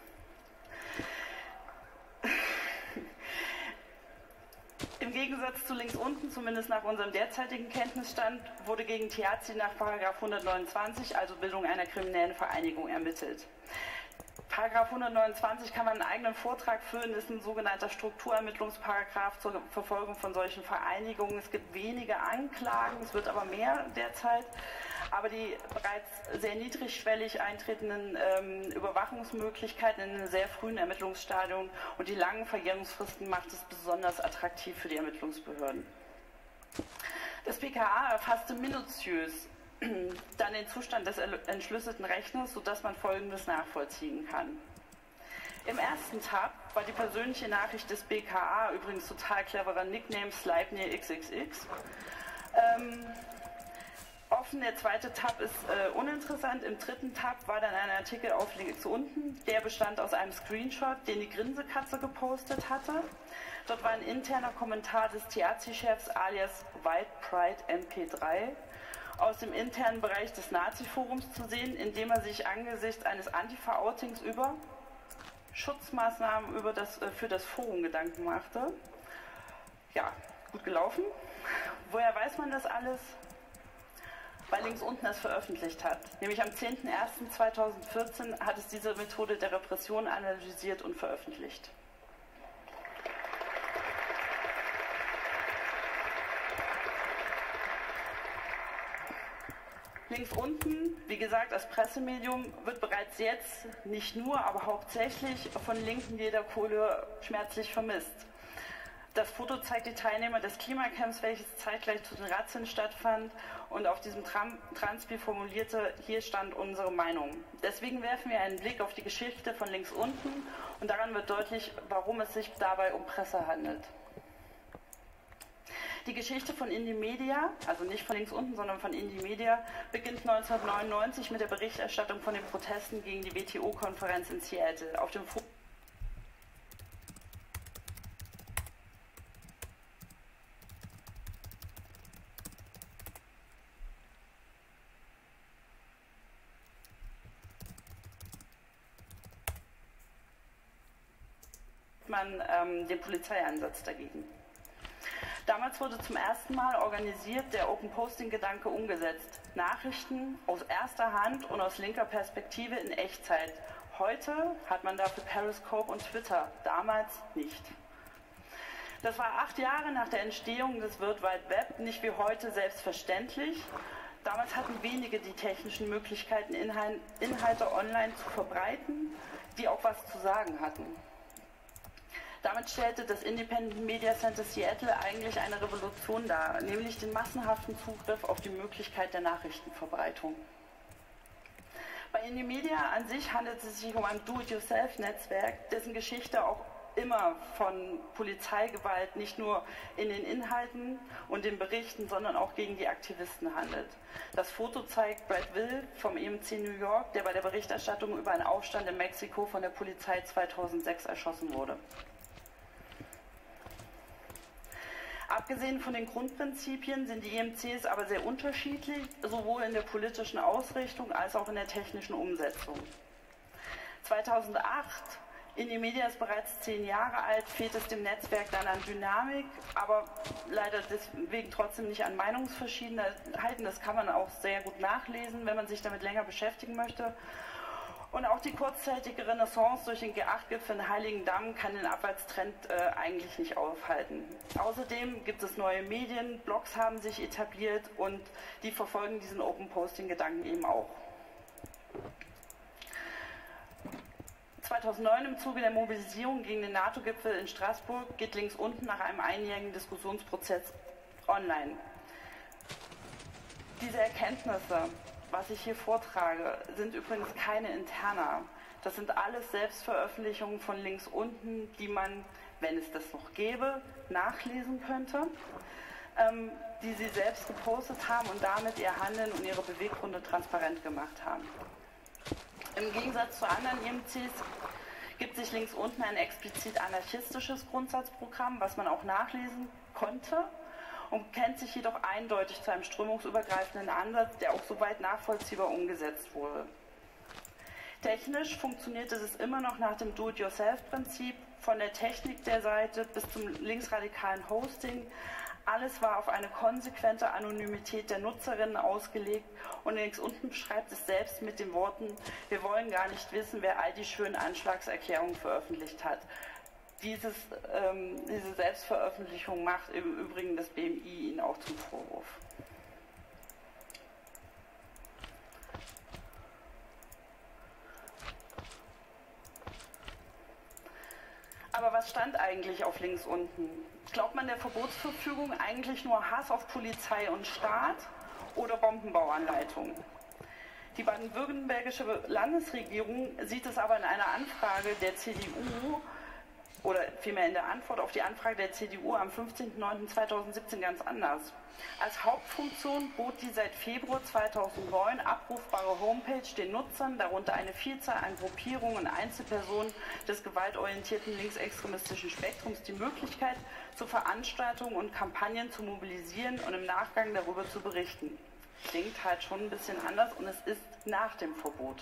Im Gegensatz zu links unten, zumindest nach unserem derzeitigen Kenntnisstand, wurde gegen Tiazi nach § 129, also Bildung einer kriminellen Vereinigung, ermittelt. Paragraph 129 kann man einen eigenen Vortrag führen, ist ein sogenannter Strukturermittlungsparagraph zur Verfolgung von solchen Vereinigungen. Es gibt wenige Anklagen, es wird aber mehr derzeit. Aber die bereits sehr niedrigschwellig eintretenden Überwachungsmöglichkeiten in einem sehr frühen Ermittlungsstadium und die langen Verjährungsfristen macht es besonders attraktiv für die Ermittlungsbehörden. Das BKA erfasste minutiös dann den Zustand des entschlüsselten Rechners, sodass man Folgendes nachvollziehen kann. Im ersten Tab war die persönliche Nachricht des BKA, übrigens total cleverer Nickname, Sleipnir XXX, offen, der zweite Tab ist uninteressant. Im dritten Tab war dann ein Artikel auf links unten, der bestand aus einem Screenshot, den die Grinsekatze gepostet hatte. Dort war ein interner Kommentar des THC-Chefs alias White Pride MP3 aus dem internen Bereich des Nazi-Forums zu sehen, in dem er sich angesichts eines Antifa-Outings über Schutzmaßnahmen für das Forum Gedanken machte. Ja, gut gelaufen. Woher weiß man das alles? Weil links unten es veröffentlicht hat. Nämlich am 10.01.2014 hat es diese Methode der Repression analysiert und veröffentlicht. Links unten, wie gesagt, als Pressemedium wird bereits jetzt nicht nur, aber hauptsächlich von linken jeder Couleur schmerzlich vermisst. Das Foto zeigt die Teilnehmer des Klimacamps, welches zeitgleich zu den Razzien stattfand und auf diesem Transpi formulierte, hier stand unsere Meinung. Deswegen werfen wir einen Blick auf die Geschichte von links unten und daran wird deutlich, warum es sich dabei um Presse handelt. Die Geschichte von Indymedia, also nicht von links unten, sondern von Indymedia, beginnt 1999 mit der Berichterstattung von den Protesten gegen die WTO-Konferenz in Seattle. Auf dem den Polizeieinsatz dagegen. Damals wurde zum ersten Mal organisiert der Open-Posting-Gedanke umgesetzt. Nachrichten aus erster Hand und aus linker Perspektive in Echtzeit. Heute hat man dafür Periscope und Twitter, damals nicht. Das war 8 Jahre nach der Entstehung des World Wide Web, nicht wie heute selbstverständlich. Damals hatten wenige die technischen Möglichkeiten, Inhalte online zu verbreiten, die auch was zu sagen hatten. Damit stellte das Independent Media Center Seattle eigentlich eine Revolution dar, nämlich den massenhaften Zugriff auf die Möglichkeit der Nachrichtenverbreitung. Bei Indymedia an sich handelt es sich um ein Do-it-yourself-Netzwerk, dessen Geschichte auch immer von Polizeigewalt nicht nur in den Inhalten und den Berichten, sondern auch gegen die Aktivisten handelt. Das Foto zeigt Brad Will vom EMC New York, der bei der Berichterstattung über einen Aufstand in Mexiko von der Polizei 2006 erschossen wurde. Abgesehen von den Grundprinzipien sind die EMCs aber sehr unterschiedlich, sowohl in der politischen Ausrichtung als auch in der technischen Umsetzung. 2008, Indymedia ist bereits 10 Jahre alt, fehlt es dem Netzwerk dann an Dynamik, aber leider deswegen trotzdem nicht an Meinungsverschiedenheiten. Das kann man auch sehr gut nachlesen, wenn man sich damit länger beschäftigen möchte. Und auch die kurzzeitige Renaissance durch den G8-Gipfel in Heiligendamm kann den Abwärtstrend eigentlich nicht aufhalten. Außerdem gibt es neue Medien, Blogs haben sich etabliert und die verfolgen diesen Open-Posting-Gedanken eben auch. 2009 im Zuge der Mobilisierung gegen den NATO-Gipfel in Straßburg geht links unten nach einem einjährigen Diskussionsprozess online. Diese Erkenntnisse, was ich hier vortrage, sind übrigens keine interna. Das sind alles Selbstveröffentlichungen von links unten, die man, wenn es das noch gäbe, nachlesen könnte, die sie selbst gepostet haben und damit ihr Handeln und ihre Beweggründe transparent gemacht haben. Im Gegensatz zu anderen EMCs gibt sich links unten ein explizit anarchistisches Grundsatzprogramm, was man auch nachlesen konnte, und kennt sich jedoch eindeutig zu einem strömungsübergreifenden Ansatz, der auch soweit nachvollziehbar umgesetzt wurde. Technisch funktionierte es immer noch nach dem Do-it-yourself-Prinzip, von der Technik der Seite bis zum linksradikalen Hosting. Alles war auf eine konsequente Anonymität der Nutzerinnen ausgelegt und links unten beschreibt es selbst mit den Worten, wir wollen gar nicht wissen, wer all die schönen Anschlagserklärungen veröffentlicht hat. Diese Selbstveröffentlichung macht im Übrigen das BMI ihnen auch zum Vorwurf. Aber was stand eigentlich auf links unten? Glaubt man der Verbotsverfügung eigentlich nur Hass auf Polizei und Staat oder Bombenbauanleitung? Die baden-württembergische Landesregierung sieht es aber in einer Anfrage der CDU oder vielmehr in der Antwort auf die Anfrage der CDU am 15.09.2017 ganz anders. Als Hauptfunktion bot die seit Februar 2009 abrufbare Homepage den Nutzern, darunter eine Vielzahl an Gruppierungen und Einzelpersonen des gewaltorientierten linksextremistischen Spektrums, die Möglichkeit, zu Veranstaltungen und Kampagnen zu mobilisieren und im Nachgang darüber zu berichten. Klingt halt schon ein bisschen anders und es ist nach dem Verbot.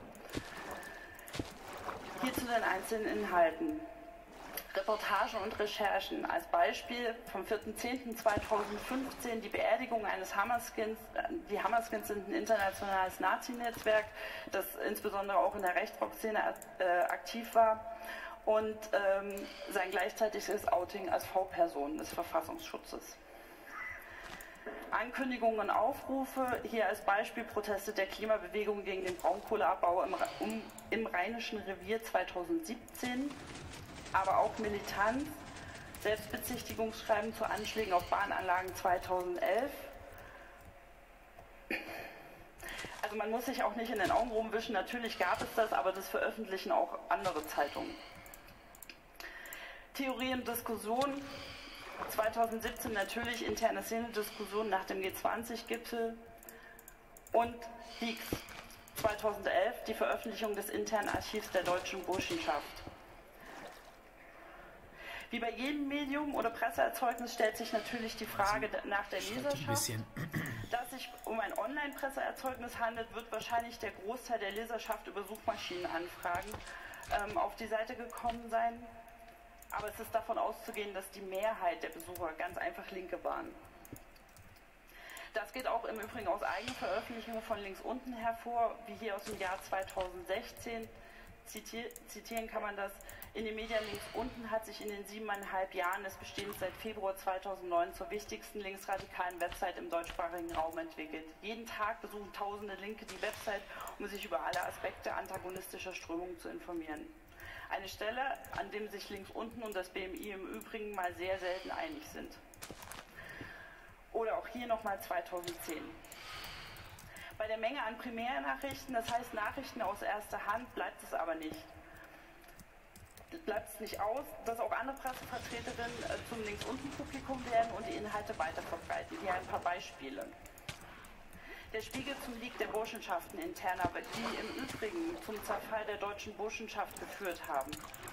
Hier zu den einzelnen Inhalten. Reportagen und Recherchen. Als Beispiel vom 4.10.2015 die Beerdigung eines Hammerskins. Die Hammerskins sind ein internationales Nazi-Netzwerk, das insbesondere auch in der Rechtsrock-Szene aktiv war, und sein gleichzeitiges Outing als V-Person des Verfassungsschutzes. Ankündigungen und Aufrufe, hier als Beispiel Proteste der Klimabewegung gegen den Braunkohleabbau im Rheinischen Revier 2017, aber auch Militanz, Selbstbezichtigungsschreiben zu Anschlägen auf Bahnanlagen 2011. Also man muss sich auch nicht in den Augen rumwischen, natürlich gab es das, aber das veröffentlichen auch andere Zeitungen. Theorie und Diskussion, 2017 natürlich interne Szene-Diskussion nach dem G20-Gipfel und Leaks, 2011 die Veröffentlichung des internen Archivs der deutschen Burschenschaft. Wie bei jedem Medium oder Presseerzeugnis stellt sich natürlich die Frage nach der Leserschaft. Da es sich um ein Online-Presseerzeugnis handelt, wird wahrscheinlich der Großteil der Leserschaft über Suchmaschinenanfragen auf die Seite gekommen sein. Aber es ist davon auszugehen, dass die Mehrheit der Besucher ganz einfach Linke waren. Das geht auch im Übrigen aus eigenen Veröffentlichungen von links unten hervor, wie hier aus dem Jahr 2016. Zitieren kann man das: In den Medien links unten hat sich in den 7,5 Jahren des Bestehens seit Februar 2009 zur wichtigsten linksradikalen Website im deutschsprachigen Raum entwickelt. Jeden Tag besuchen tausende Linke die Website, um sich über alle Aspekte antagonistischer Strömungen zu informieren. Eine Stelle, an dem sich links unten und das BMI im Übrigen mal sehr selten einig sind. Oder auch hier nochmal 2010. Bei der Menge an Primärnachrichten, das heißt Nachrichten aus erster Hand, bleibt es aber nicht. Bleibt es nicht aus, dass auch andere Pressevertreterinnen zum Links-Unten-Publikum werden und die Inhalte weiterverbreiten. Hier ein paar Beispiele. Der Spiegel zum Leak der Burschenschaften interner, die im Übrigen zum Zerfall der deutschen Burschenschaft geführt haben.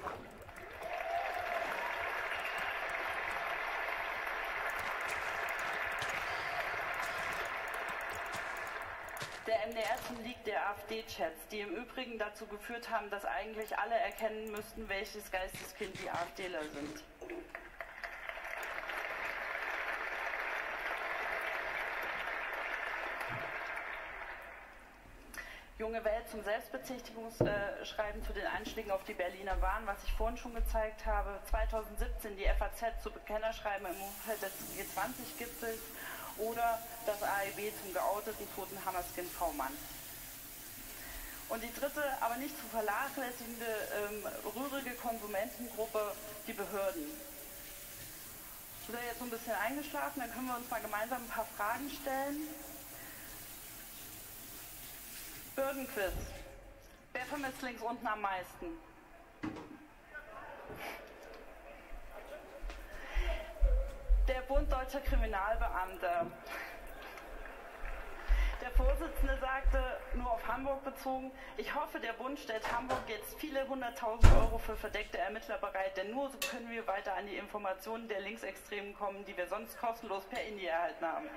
Der MDR zum Leak der AfD-Chats, die im Übrigen dazu geführt haben, dass eigentlich alle erkennen müssten, welches Geisteskind die AfDler sind. Junge Welt zum Selbstbezichtigungsschreiben zu den Anschlägen auf die Berliner Bahn, was ich vorhin schon gezeigt habe. 2017 die FAZ zu Bekennerschreiben im Umfeld des G20-Gipfels oder das AIB zum geouteten toten Hammerskin V-Mann. Und die dritte, aber nicht zu vernachlässigende, rührige Konsumentengruppe, die Behörden. Ich bin jetzt so ein bisschen eingeschlafen, dann können wir uns mal gemeinsam ein paar Fragen stellen. Behördenquiz. Wer vermisst links unten am meisten? Der Bund Deutscher Kriminalbeamte. Der Vorsitzende sagte, nur auf Hamburg bezogen: Ich hoffe, der Bund stellt Hamburg jetzt viele 100.000 Euro für verdeckte Ermittler bereit, denn nur so können wir weiter an die Informationen der Linksextremen kommen, die wir sonst kostenlos per Indie erhalten haben.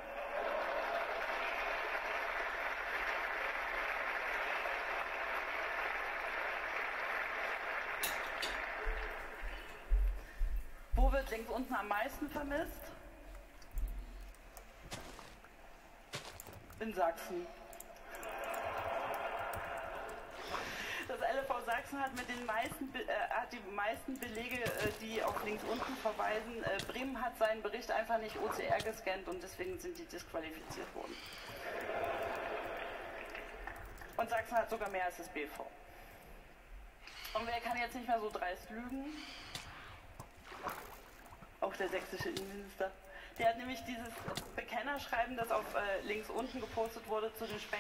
Wo wird links unten am meisten vermisst? In Sachsen. Das LFV Sachsen hat die meisten Belege, die auf links unten verweisen. Bremen hat seinen Bericht einfach nicht OCR gescannt und deswegen sind die disqualifiziert worden. Und Sachsen hat sogar mehr als das BV. Und wer kann jetzt nicht mehr so dreist lügen? Auch der sächsische Innenminister. Der hat nämlich dieses Bekennerschreiben, das auf links unten gepostet wurde, zu den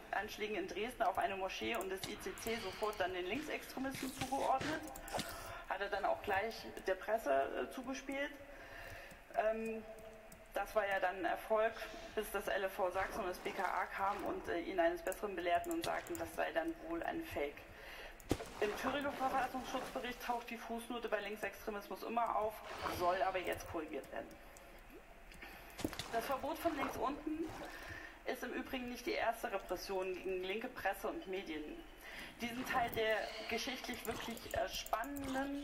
Sprengstoffanschlägen in Dresden auf eine Moschee und das ICC sofort dann den Linksextremisten zugeordnet. hat er dann auch gleich der Presse zugespielt. Das war ja dann ein Erfolg, bis das LFV Sachsen und das BKA kamen und ihn eines Besseren belehrten und sagten, das sei dann wohl ein Fake. Im Thüringer Verfassungsschutzbericht taucht die Fußnote bei Linksextremismus immer auf, soll aber jetzt korrigiert werden. Das Verbot von links unten ist im Übrigen nicht die erste Repression gegen linke Presse und Medien. Diesen Teil der geschichtlich wirklich spannenden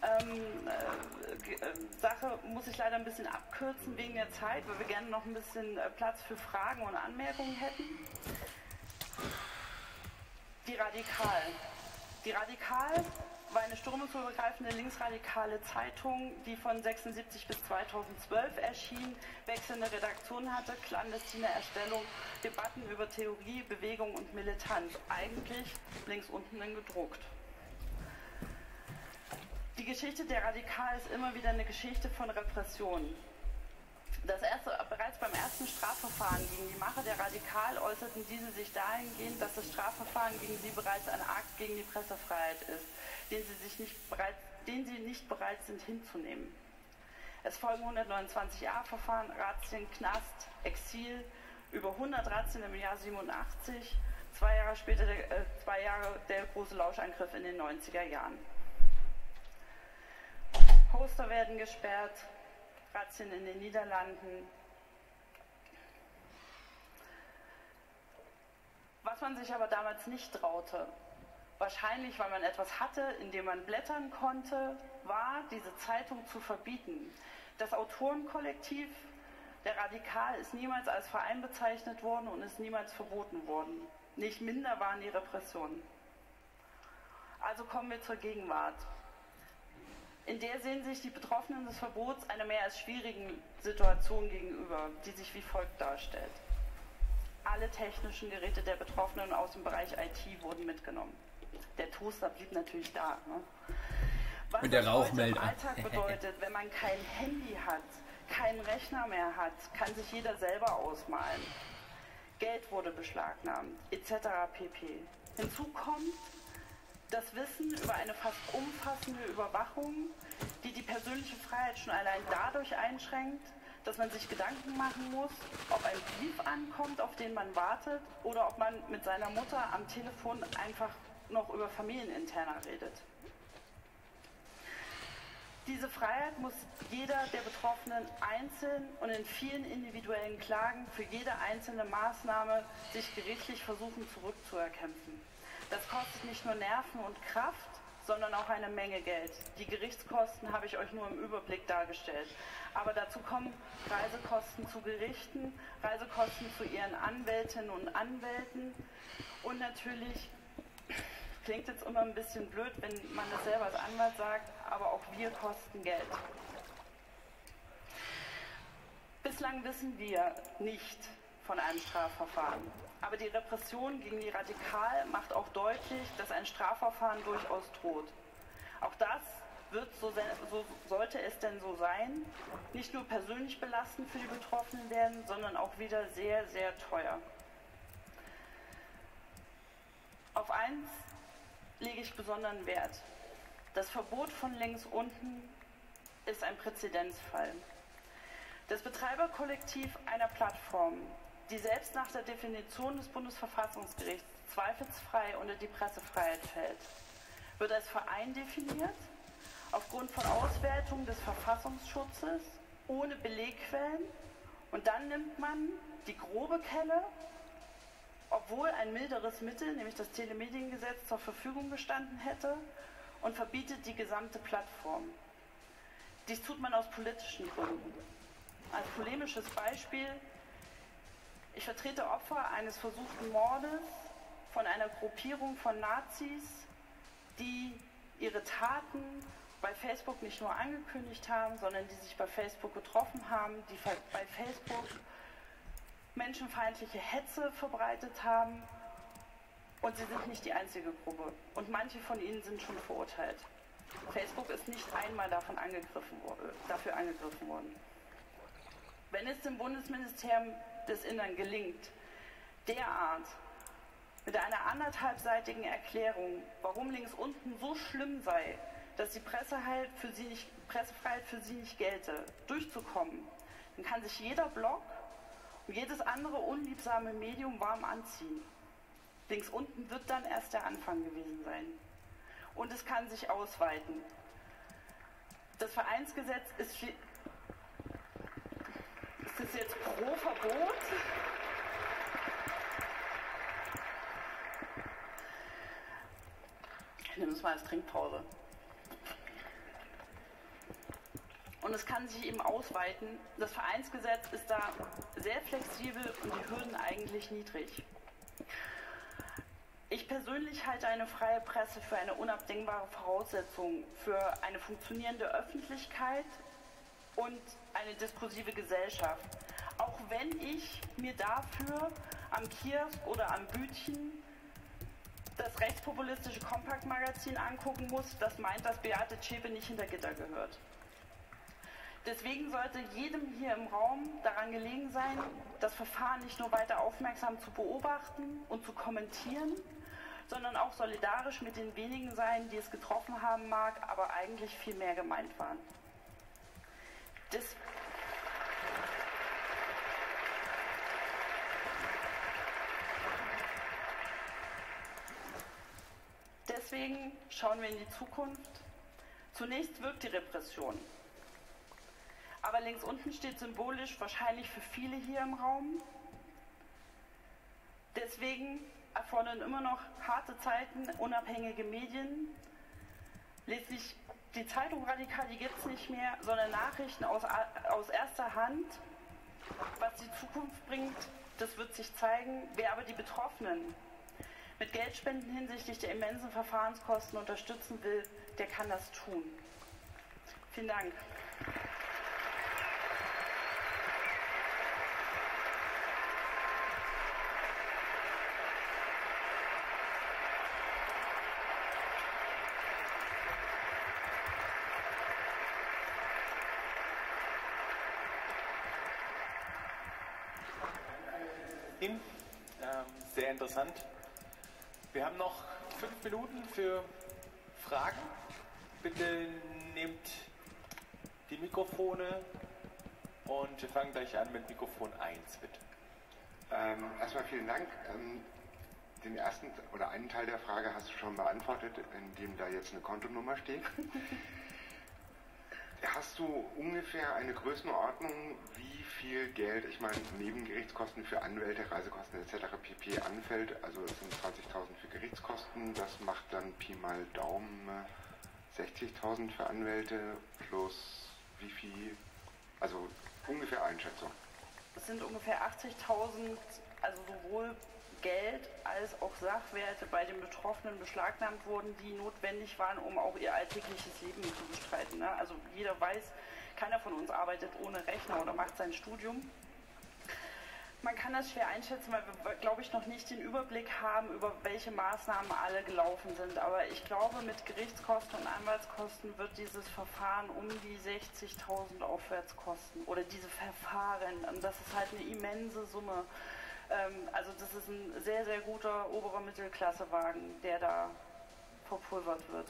Sache muss ich leider ein bisschen abkürzen wegen der Zeit, weil wir gerne noch ein bisschen Platz für Fragen und Anmerkungen hätten. Die Radikal. Die Radikal war eine sturmesübergreifende linksradikale Zeitung, die von 1976 bis 2012 erschien, wechselnde Redaktion hatte, clandestine Erstellung, Debatten über Theorie, Bewegung und Militanz. Eigentlich links unten dann gedruckt. Die Geschichte der Radikal ist immer wieder eine Geschichte von Repression. Bereits beim ersten Strafverfahren gegen die Macher der Radikal äußerten diese sich dahingehend, dass das Strafverfahren gegen sie bereits ein Akt gegen die Pressefreiheit ist, den sie nicht bereit sind hinzunehmen. Es folgen 129 A-Verfahren, Razzien, Knast, Exil, über 100 Razzien im Jahr 87, 2 Jahre später der große Lauschangriff in den 90er Jahren. Poster werden gesperrt, Razzien in den Niederlanden. Was man sich aber damals nicht traute, wahrscheinlich weil man etwas hatte, in dem man blättern konnte, war, diese Zeitung zu verbieten. Das Autorenkollektiv der Radikal ist niemals als Verein bezeichnet worden und ist niemals verboten worden. Nicht minder waren die Repressionen. Also kommen wir zur Gegenwart. In der sehen sich die Betroffenen des Verbots einer mehr als schwierigen Situation gegenüber, die sich wie folgt darstellt. Alle technischen Geräte der Betroffenen aus dem Bereich IT wurden mitgenommen. Der Toaster blieb natürlich da. Ne? Was und der das Rauchmelder im Alltag bedeutet, wenn man kein Handy hat, keinen Rechner mehr hat, kann sich jeder selber ausmalen. Geld wurde beschlagnahmt, etc. pp. Hinzu kommt das Wissen über eine fast umfassende Überwachung, die die persönliche Freiheit schon allein dadurch einschränkt, dass man sich Gedanken machen muss, ob ein Brief ankommt, auf den man wartet, oder ob man mit seiner Mutter am Telefon einfach noch über Familieninterna redet. Diese Freiheit muss jeder der Betroffenen einzeln und in vielen individuellen Klagen für jede einzelne Maßnahme sich gerichtlich versuchen zurückzuerkämpfen. Das kostet nicht nur Nerven und Kraft, sondern auch eine Menge Geld. Die Gerichtskosten habe ich euch nur im Überblick dargestellt. Aber dazu kommen Reisekosten zu Gerichten, Reisekosten zu ihren Anwältinnen und Anwälten und natürlich, klingt jetzt immer ein bisschen blöd, wenn man das selber als Anwalt sagt, aber auch wir kosten Geld. Bislang wissen wir nicht von einem Strafverfahren. Aber die Repression gegen die Radikal macht auch deutlich, dass ein Strafverfahren durchaus droht. Auch das wird, so sollte es denn so sein, nicht nur persönlich belastend für die Betroffenen werden, sondern auch wieder sehr, sehr teuer. Auf eins lege ich besonderen Wert. Das Verbot von links unten ist ein Präzedenzfall. Das Betreiberkollektiv einer Plattform, die selbst nach der Definition des Bundesverfassungsgerichts zweifelsfrei unter die Pressefreiheit fällt, wird als Verein definiert, aufgrund von Auswertung des Verfassungsschutzes, ohne Belegquellen, und dann nimmt man die grobe Kelle, obwohl ein milderes Mittel, nämlich das Telemediengesetz, zur Verfügung gestanden hätte, und verbietet die gesamte Plattform. Dies tut man aus politischen Gründen. Als polemisches Beispiel: Ich vertrete Opfer eines versuchten Mordes von einer Gruppierung von Nazis, die ihre Taten bei Facebook nicht nur angekündigt haben, sondern die sich bei Facebook getroffen haben, die bei Facebook menschenfeindliche Hetze verbreitet haben. Und sie sind nicht die einzige Gruppe. Und manche von ihnen sind schon verurteilt. Facebook ist nicht einmal dafür angegriffen worden. Wenn es dem Bundesministerium des Innern gelingt, derart mit einer anderthalbseitigen Erklärung, warum links unten so schlimm sei, dass die Pressefreiheit für sie nicht gelte, durchzukommen, dann kann sich jeder Blog und jedes andere unliebsame Medium warm anziehen. Links unten wird dann erst der Anfang gewesen sein. Und es kann sich ausweiten. Das Vereinsgesetz ist das jetzt pro Verbot? Ich nehme es mal als Trinkpause. Und es kann sich eben ausweiten. Das Vereinsgesetz ist da sehr flexibel und die Hürden eigentlich niedrig. Ich persönlich halte eine freie Presse für eine unabdingbare Voraussetzung für eine funktionierende Öffentlichkeit und eine diskursive Gesellschaft. Auch wenn ich mir dafür am Kiosk oder am Bütchen das rechtspopulistische Kompakt-Magazin angucken muss, das meint, dass Beate Zschäpe nicht hinter Gitter gehört. Deswegen sollte jedem hier im Raum daran gelegen sein, das Verfahren nicht nur weiter aufmerksam zu beobachten und zu kommentieren, sondern auch solidarisch mit den wenigen sein, die es getroffen haben mag, aber eigentlich viel mehr gemeint waren. Deswegen schauen wir in die Zukunft. Zunächst wirkt die Repression. Aber links unten steht symbolisch wahrscheinlich für viele hier im Raum. Deswegen erfordern immer noch harte Zeiten, unabhängige Medien. Letztlich die Zeitung Radikal, die gibt es nicht mehr, sondern Nachrichten aus erster Hand. Was die Zukunft bringt, das wird sich zeigen. Wer aber die Betroffenen mit Geldspenden hinsichtlich der immensen Verfahrenskosten unterstützen will, der kann das tun. Vielen Dank. Sehr interessant. Wir haben noch 5 Minuten für Fragen. Bitte nehmt die Mikrofone und wir fangen gleich an mit Mikrofon 1, bitte. Erstmal vielen Dank. Den ersten oder einen Teil der Frage hast du schon beantwortet, indem da jetzt eine Kontonummer steht. Hast du ungefähr eine Größenordnung, wie viel Geld, ich meine, neben Gerichtskosten für Anwälte, Reisekosten etc. pp. Anfällt? Also es sind 20.000 für Gerichtskosten, das macht dann Pi mal Daumen 60.000 für Anwälte plus wie viel, also ungefähr Einschätzung. Es sind ungefähr 80.000, also sowohl Geld als auch Sachwerte bei den Betroffenen beschlagnahmt wurden, die notwendig waren, um auch ihr alltägliches Leben zu bestreiten. Ne? Also jeder weiß, keiner von uns arbeitet ohne Rechner oder macht sein Studium. Man kann das schwer einschätzen, weil wir, glaube ich, noch nicht den Überblick haben, über welche Maßnahmen alle gelaufen sind. Aber ich glaube, mit Gerichtskosten und Anwaltskosten wird dieses Verfahren um die 60.000 aufwärts kosten. Oder diese Verfahren. Und das ist halt eine immense Summe. Also das ist ein sehr, sehr guter oberer Mittelklassewagen, der da verpulvert wird.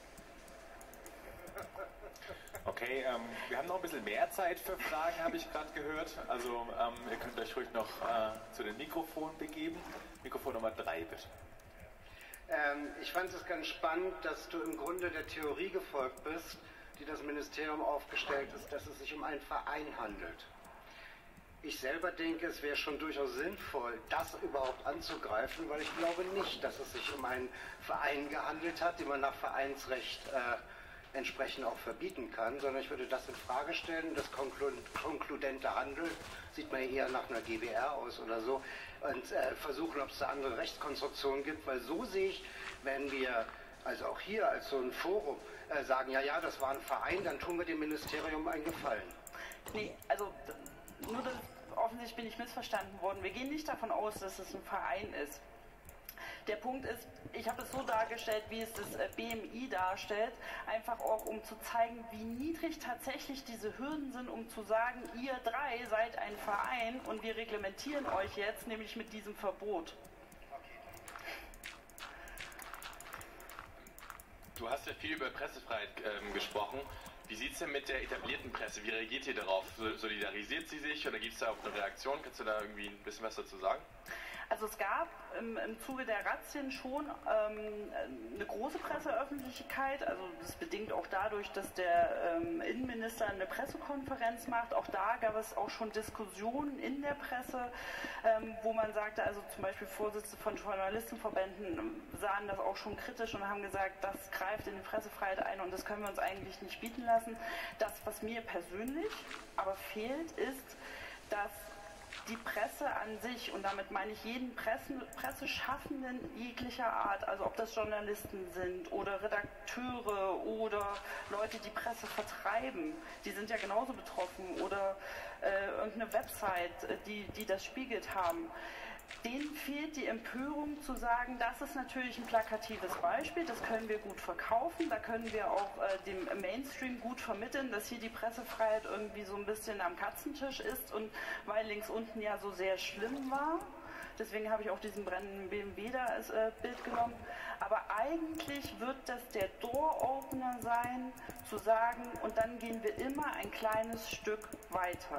Okay, wir haben noch ein bisschen mehr Zeit für Fragen, habe ich gerade gehört. Also ihr könnt euch ruhig noch zu den Mikrofonen begeben. Mikrofon Nummer 3, bitte. Ich fand es ganz spannend, dass du im Grunde der Theorie gefolgt bist, die das Ministerium aufgestellt ist, dass es sich um einen Verein handelt. Ich selber denke, es wäre schon durchaus sinnvoll, das überhaupt anzugreifen, weil ich glaube nicht, dass es sich um einen Verein gehandelt hat, den man nach Vereinsrecht entsprechend auch verbieten kann, sondern ich würde das in Frage stellen. Das konkludente Handeln sieht man eher nach einer GbR aus oder so und versuchen, ob es da andere Rechtskonstruktionen gibt, weil so sehe ich, wenn wir also auch hier als so ein Forum sagen, ja, ja, das war ein Verein, dann tun wir dem Ministerium einen Gefallen. Nee, also nur das, offensichtlich bin ich missverstanden worden. Wir gehen nicht davon aus, dass es ein Verein ist. Der Punkt ist, ich habe es so dargestellt, wie es das BMI darstellt, einfach auch um zu zeigen, wie niedrig tatsächlich diese Hürden sind, um zu sagen, ihr 3 seid ein Verein und wir reglementieren euch jetzt, nämlich mit diesem Verbot. Du hast ja viel über Pressefreiheit gesprochen. Wie sieht es denn mit der etablierten Presse? Wie reagiert ihr darauf? Solidarisiert sie sich oder gibt es da auch eine Reaktion? Kannst du da irgendwie ein bisschen was dazu sagen? Also es gab im Zuge der Razzien schon eine große Presseöffentlichkeit, also das bedingt auch dadurch, dass der Innenminister eine Pressekonferenz macht. Auch da gab es auch schon Diskussionen in der Presse, wo man sagte, also zum Beispiel Vorsitzende von Journalistenverbänden sahen das auch schon kritisch und haben gesagt, das greift in die Pressefreiheit ein und das können wir uns eigentlich nicht bieten lassen. Das, was mir persönlich aber fehlt, ist, dass die Presse an sich, und damit meine ich jeden Presseschaffenden jeglicher Art, also ob das Journalisten sind oder Redakteure oder Leute, die Presse vertreiben, die sind ja genauso betroffen, oder irgendeine Website, die das spiegelt haben. Denen fehlt die Empörung zu sagen, das ist natürlich ein plakatives Beispiel, das können wir gut verkaufen, da können wir auch dem Mainstream gut vermitteln, dass hier die Pressefreiheit irgendwie so ein bisschen am Katzentisch ist, und weil links unten ja so sehr schlimm war, deswegen habe ich auch diesen brennenden BMW da als Bild genommen, aber eigentlich wird das der Door-Opener sein, zu sagen, und dann gehen wir immer ein kleines Stück weiter.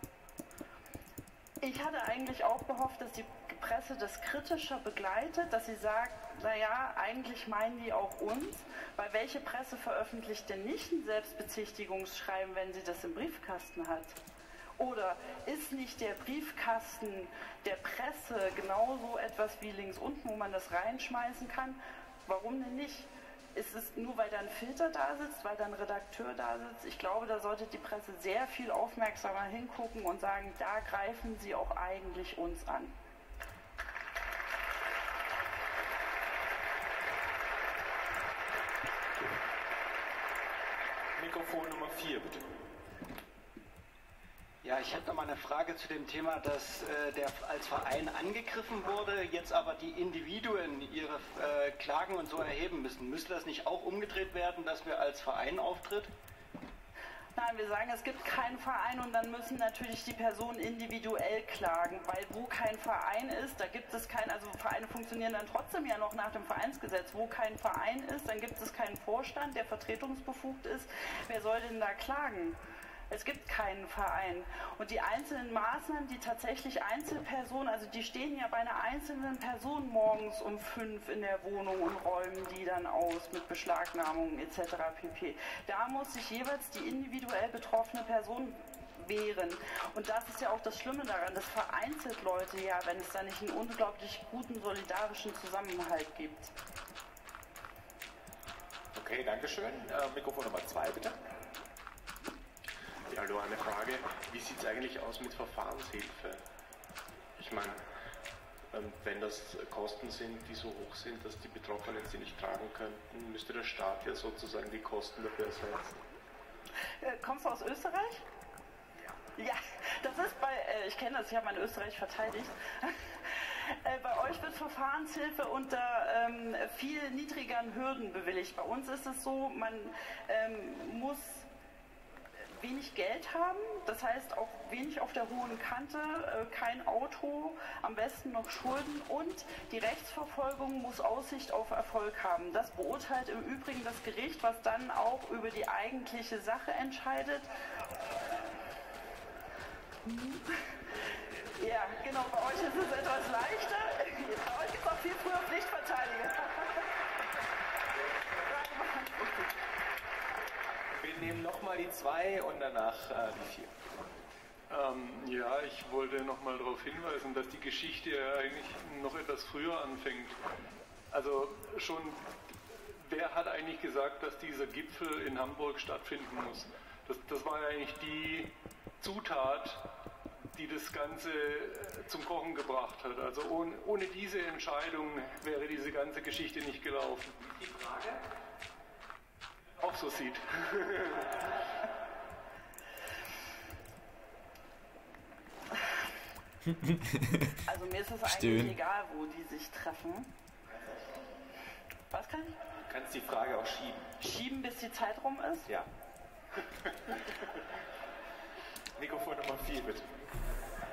Ich hatte eigentlich auch gehofft, dass die Presse das kritischer begleitet, dass sie sagt, naja, eigentlich meinen die auch uns, weil welche Presse veröffentlicht denn nicht ein Selbstbezichtigungsschreiben, wenn sie das im Briefkasten hat? Oder ist nicht der Briefkasten der Presse genauso etwas wie links unten, wo man das reinschmeißen kann? Warum denn nicht? Ist es nur, weil da ein Filter da sitzt, weil da ein Redakteur da sitzt? Ich glaube, da sollte die Presse sehr viel aufmerksamer hingucken und sagen, da greifen sie auch eigentlich uns an. Mikrofon Nummer 4, bitte. Ja, ich hätte noch mal eine Frage zu dem Thema, dass der als Verein angegriffen wurde, jetzt aber die Individuen ihre Klagen und so erheben müssen. Müsste das nicht auch umgedreht werden, dass wir als Verein auftritt? Nein, wir sagen, es gibt keinen Verein und dann müssen natürlich die Personen individuell klagen, weil wo kein Verein ist, da gibt es keinen, also Vereine funktionieren dann trotzdem ja noch nach dem Vereinsgesetz. Wo kein Verein ist, dann gibt es keinen Vorstand, der vertretungsbefugt ist. Wer soll denn da klagen? Es gibt keinen Verein. Und die einzelnen Maßnahmen, die tatsächlich Einzelpersonen, also die stehen ja bei einer einzelnen Person morgens um 5 in der Wohnung und räumen die dann aus mit Beschlagnahmungen etc. pp. Da muss sich jeweils die individuell betroffene Person wehren. Und das ist ja auch das Schlimme daran, das vereinzelt Leute ja, wenn es da nicht einen unglaublich guten, solidarischen Zusammenhalt gibt. Okay, danke schön. Mikrofon Nummer 2, bitte. Ja, hallo, eine Frage. Wie sieht es eigentlich aus mit Verfahrenshilfe? Ich meine, wenn das Kosten sind, die so hoch sind, dass die Betroffenen sie nicht tragen könnten, müsste der Staat ja sozusagen die Kosten dafür ersetzen. Kommst du aus Österreich? Ja, das ist ich kenne das, ich habe mal in Österreich verteidigt. Bei euch wird Verfahrenshilfe unter viel niedrigeren Hürden bewilligt. Bei uns ist es so, man muss wenig Geld haben, das heißt auch wenig auf der hohen Kante, kein Auto, am besten noch Schulden, und die Rechtsverfolgung muss Aussicht auf Erfolg haben. Das beurteilt im Übrigen das Gericht, was dann auch über die eigentliche Sache entscheidet. Ja, genau, bei euch ist es etwas leichter. Bei euch gibt es auch viel früher Pflichtverteidiger. Wir nehmen nochmal die 2 und danach die 4. Ja, ich wollte nochmal darauf hinweisen, dass die Geschichte ja eigentlich noch etwas früher anfängt. Also schon, wer hat eigentlich gesagt, dass dieser Gipfel in Hamburg stattfinden muss? Das war ja eigentlich die Zutat, die das Ganze zum Kochen gebracht hat. Also ohne diese Entscheidung wäre diese ganze Geschichte nicht gelaufen. Die Frage? Auch so sieht. Also mir ist es eigentlich egal, wo die sich treffen. Was kann ich? Du kannst die Frage auch schieben. Schieben, bis die Zeit rum ist? Ja. Mikrofon Nummer 4, bitte.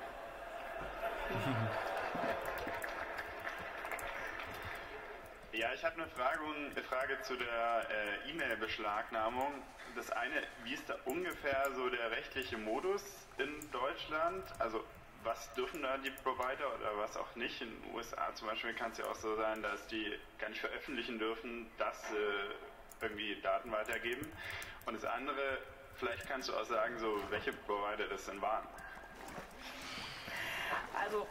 Ja, ich habe eine Frage zu der E-Mail-Beschlagnahmung. Das eine, wie ist da ungefähr so der rechtliche Modus in Deutschland? Also was dürfen da die Provider oder was auch nicht? In den USA zum Beispiel kann es ja auch so sein, dass die gar nicht veröffentlichen dürfen, dass sie irgendwie Daten weitergeben. Und das andere, vielleicht kannst du auch sagen, so welche Provider das denn waren. Also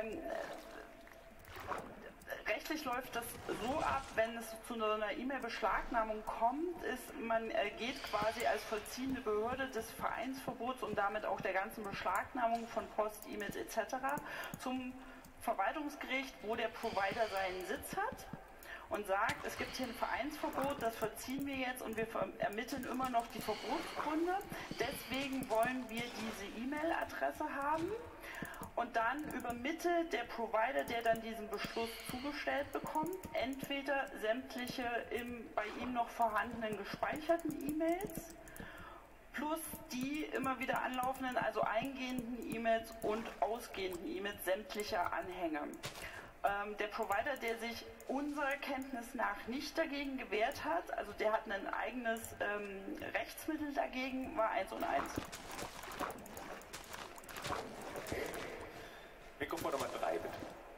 rechtlich läuft das so ab, wenn es zu einer E-Mail-Beschlagnahmung kommt, man geht quasi als vollziehende Behörde des Vereinsverbots und damit auch der ganzen Beschlagnahmung von Post, E-Mails etc. zum Verwaltungsgericht, wo der Provider seinen Sitz hat und sagt, es gibt hier ein Vereinsverbot, das verziehen wir jetzt und wir ermitteln immer noch die Verbotsgründe. Deswegen wollen wir diese E-Mail-Adresse haben. Und dann übermittelt der Provider, der dann diesen Beschluss zugestellt bekommt, entweder sämtliche bei ihm noch vorhandenen gespeicherten E-Mails plus die immer wieder anlaufenden, also eingehenden E-Mails und ausgehenden E-Mails sämtlicher Anhänge. Der Provider, der sich unserer Kenntnis nach nicht dagegen gewehrt hat, also der hat ein eigenes Rechtsmittel dagegen, war 1&1. Mikrofon Nummer 3, bitte.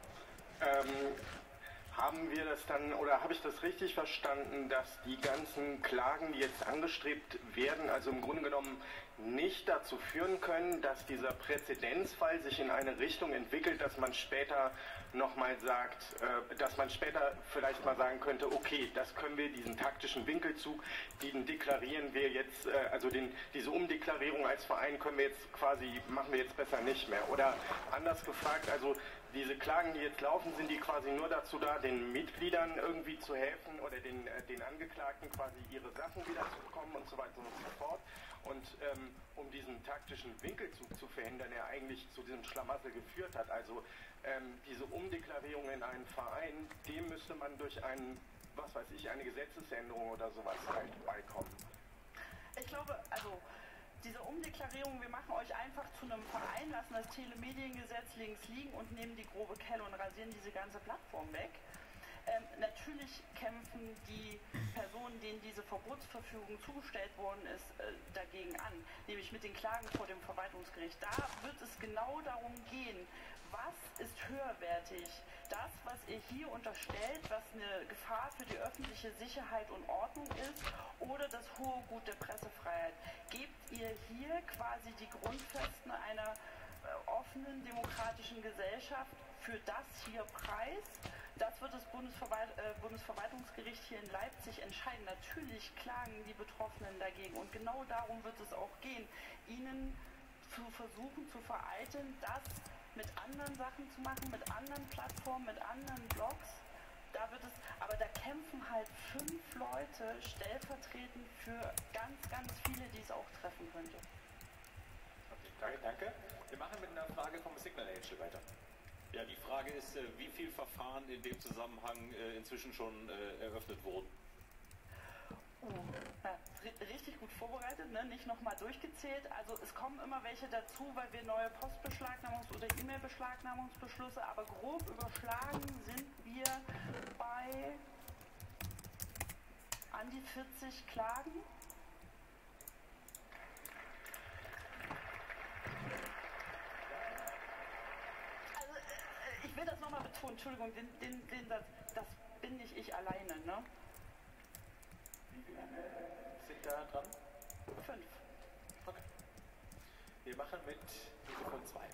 Haben wir das dann, oder habe ich das richtig verstanden, dass die ganzen Klagen, die jetzt angestrebt werden, also im Grunde genommen nicht dazu führen können, dass dieser Präzedenzfall sich in eine Richtung entwickelt, dass man später nochmal sagt, dass man später vielleicht mal sagen könnte, okay, das können wir, diesen taktischen Winkelzug, den deklarieren wir jetzt, also diese Umdeklarierung als Verein können wir jetzt quasi, machen wir jetzt besser nicht mehr. Oder anders gefragt, also diese Klagen, die jetzt laufen, sind die quasi nur dazu da, den Mitgliedern irgendwie zu helfen oder den Angeklagten quasi ihre Sachen wieder zu bekommen und so weiter und so fort. Und um diesen taktischen Winkelzug zu verhindern, der eigentlich zu diesem Schlamassel geführt hat, also diese Umdeklarierung in einen Verein, dem müsste man durch eine Gesetzesänderung oder sowas vielleicht beikommen. Ich glaube, also diese Umdeklarierung, wir machen euch einfach zu einem Verein, lassen das Telemediengesetz links liegen und nehmen die grobe Kelle und rasieren diese ganze Plattform weg. Natürlich kämpfen die Personen, denen diese Verbotsverfügung zugestellt worden ist, dagegen an, nämlich mit den Klagen vor dem Verwaltungsgericht. Da wird es genau darum gehen, was ist höherwertig? Das, was ihr hier unterstellt, was eine Gefahr für die öffentliche Sicherheit und Ordnung ist, oder das hohe Gut der Pressefreiheit? Gebt ihr hier quasi die Grundfesten einer offenen demokratischen Gesellschaft für das hier preis? Das wird das Bundesverwaltungsgericht hier in Leipzig entscheiden. Natürlich klagen die Betroffenen dagegen und genau darum wird es auch gehen, ihnen zu versuchen zu vereiteln, das mit anderen Sachen zu machen, mit anderen Plattformen, mit anderen Blogs. Aber da kämpfen halt 5 Leute stellvertretend für ganz, ganz viele, die es auch treffen könnte. Okay, danke. Wir machen mit einer Frage vom Signal Angel weiter. Ja, die Frage ist, wie viele Verfahren in dem Zusammenhang inzwischen schon eröffnet wurden? Richtig gut vorbereitet, ne? Nicht nochmal durchgezählt. Also es kommen immer welche dazu, weil wir neue Postbeschlagnamungs- oder E-Mail-Beschlagnahmungsbeschlüsse, aber grob überschlagen sind wir bei an die 40 Klagen. Also ich will das nochmal betonen, Entschuldigung, den Satz, das bin nicht ich alleine, ne? Sind da dran? 5. Okay. Wir machen mit Mikrofon 2.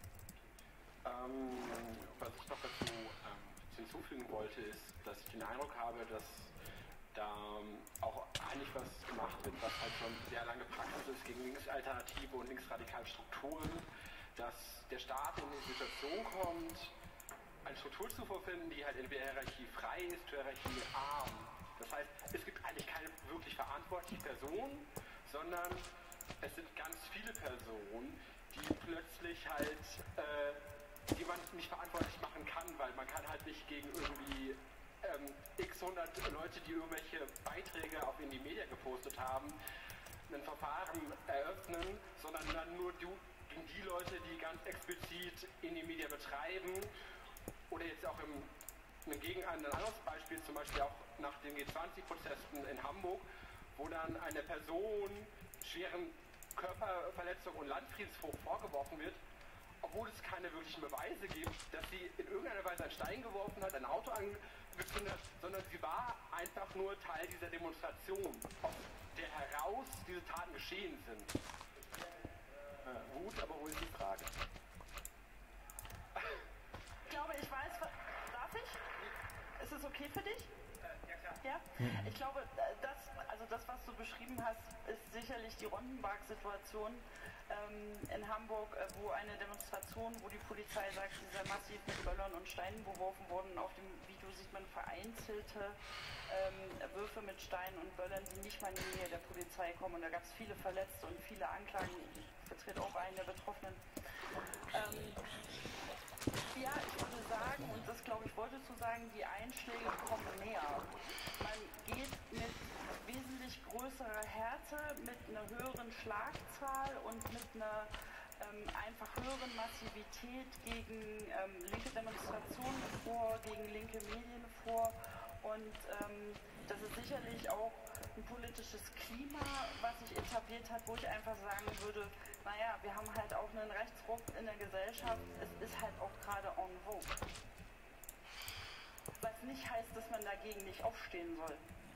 Was ich noch dazu hinzufügen wollte, ist, dass ich den Eindruck habe, dass da auch eigentlich was gemacht wird, was halt schon sehr lange Praxis ist gegen linksalternative und linksradikale Strukturen, dass der Staat in eine Situation kommt, eine Struktur zu vorfinden, die halt entweder hierarchiefrei ist oder hierarchiearm. Das heißt, es gibt eigentlich keine wirklich verantwortliche Person, sondern es sind ganz viele Personen, die plötzlich halt, die man nicht verantwortlich machen kann, weil man kann halt nicht gegen irgendwie x 100 Leute, die irgendwelche Beiträge auf Indymedia gepostet haben, ein Verfahren eröffnen, sondern dann nur gegen die Leute, die ganz explizit Indymedia betreiben oder jetzt auch im ein anderes Beispiel, zum Beispiel auch nach den G20-Protesten in Hamburg, wo dann einer Person schweren Körperverletzung und Landfriedensbruch vorgeworfen wird, obwohl es keine wirklichen Beweise gibt, dass sie in irgendeiner Weise einen Stein geworfen hat, ein Auto angezündet hat, sondern sie war einfach nur Teil dieser Demonstration, aus der heraus diese Taten geschehen sind. Wut, aber wo ist die Frage? Ich glaube, ich weiß, darf ich? Ist es okay für dich? Ja, klar. Ja? Ich glaube, das, was du beschrieben hast, ist sicherlich die Rondenberg-Situation in Hamburg, wo eine Demonstration, wo die Polizei sagt, sie sei massiv mit Böllern und Steinen beworfen worden. Auf dem Video sieht man vereinzelte Würfe mit Steinen und Böllern, die nicht mal in die Nähe der Polizei kommen. Und da gab es viele Verletzte und viele Anklagen. Ich vertrete auch einen der Betroffenen. Ja, ich würde sagen, und das glaube ich wolltest du sagen, die Einschläge kommen näher. Man geht mit wesentlich größerer Härte, mit einer höheren Schlagzahl und mit einer einfach höheren Massivität gegen linke Demonstrationen vor, gegen linke Medien vor. Und das ist sicherlich auch ein politisches Klima, was sich etabliert hat, wo ich einfach sagen würde, naja, wir haben halt auch einen Rechtsruck in der Gesellschaft, es ist halt auch gerade en vogue. Was nicht heißt, dass man dagegen nicht aufstehen soll.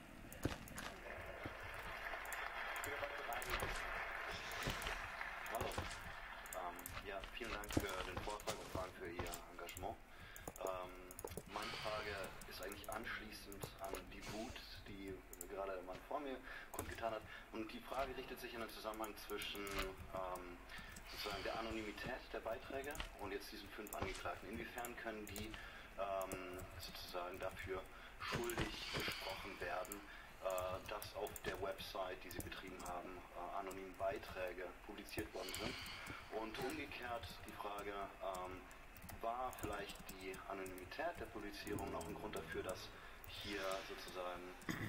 Hallo. Ja, vielen Dank für den Vortrag und vor allem für Ihr Engagement. Meine Frage ist eigentlich anschließend an die Wut, die gerade der Mann vor mir kundgetan hat. Und die Frage richtet sich in den Zusammenhang zwischen sozusagen der Anonymität der Beiträge und jetzt diesen 5 Angeklagten. Inwiefern können die sozusagen dafür schuldig gesprochen werden, dass auf der Website, die sie betrieben haben, anonym Beiträge publiziert worden sind? Und umgekehrt die Frage, war vielleicht die Anonymität der Publizierung noch ein Grund dafür, dass hier sozusagen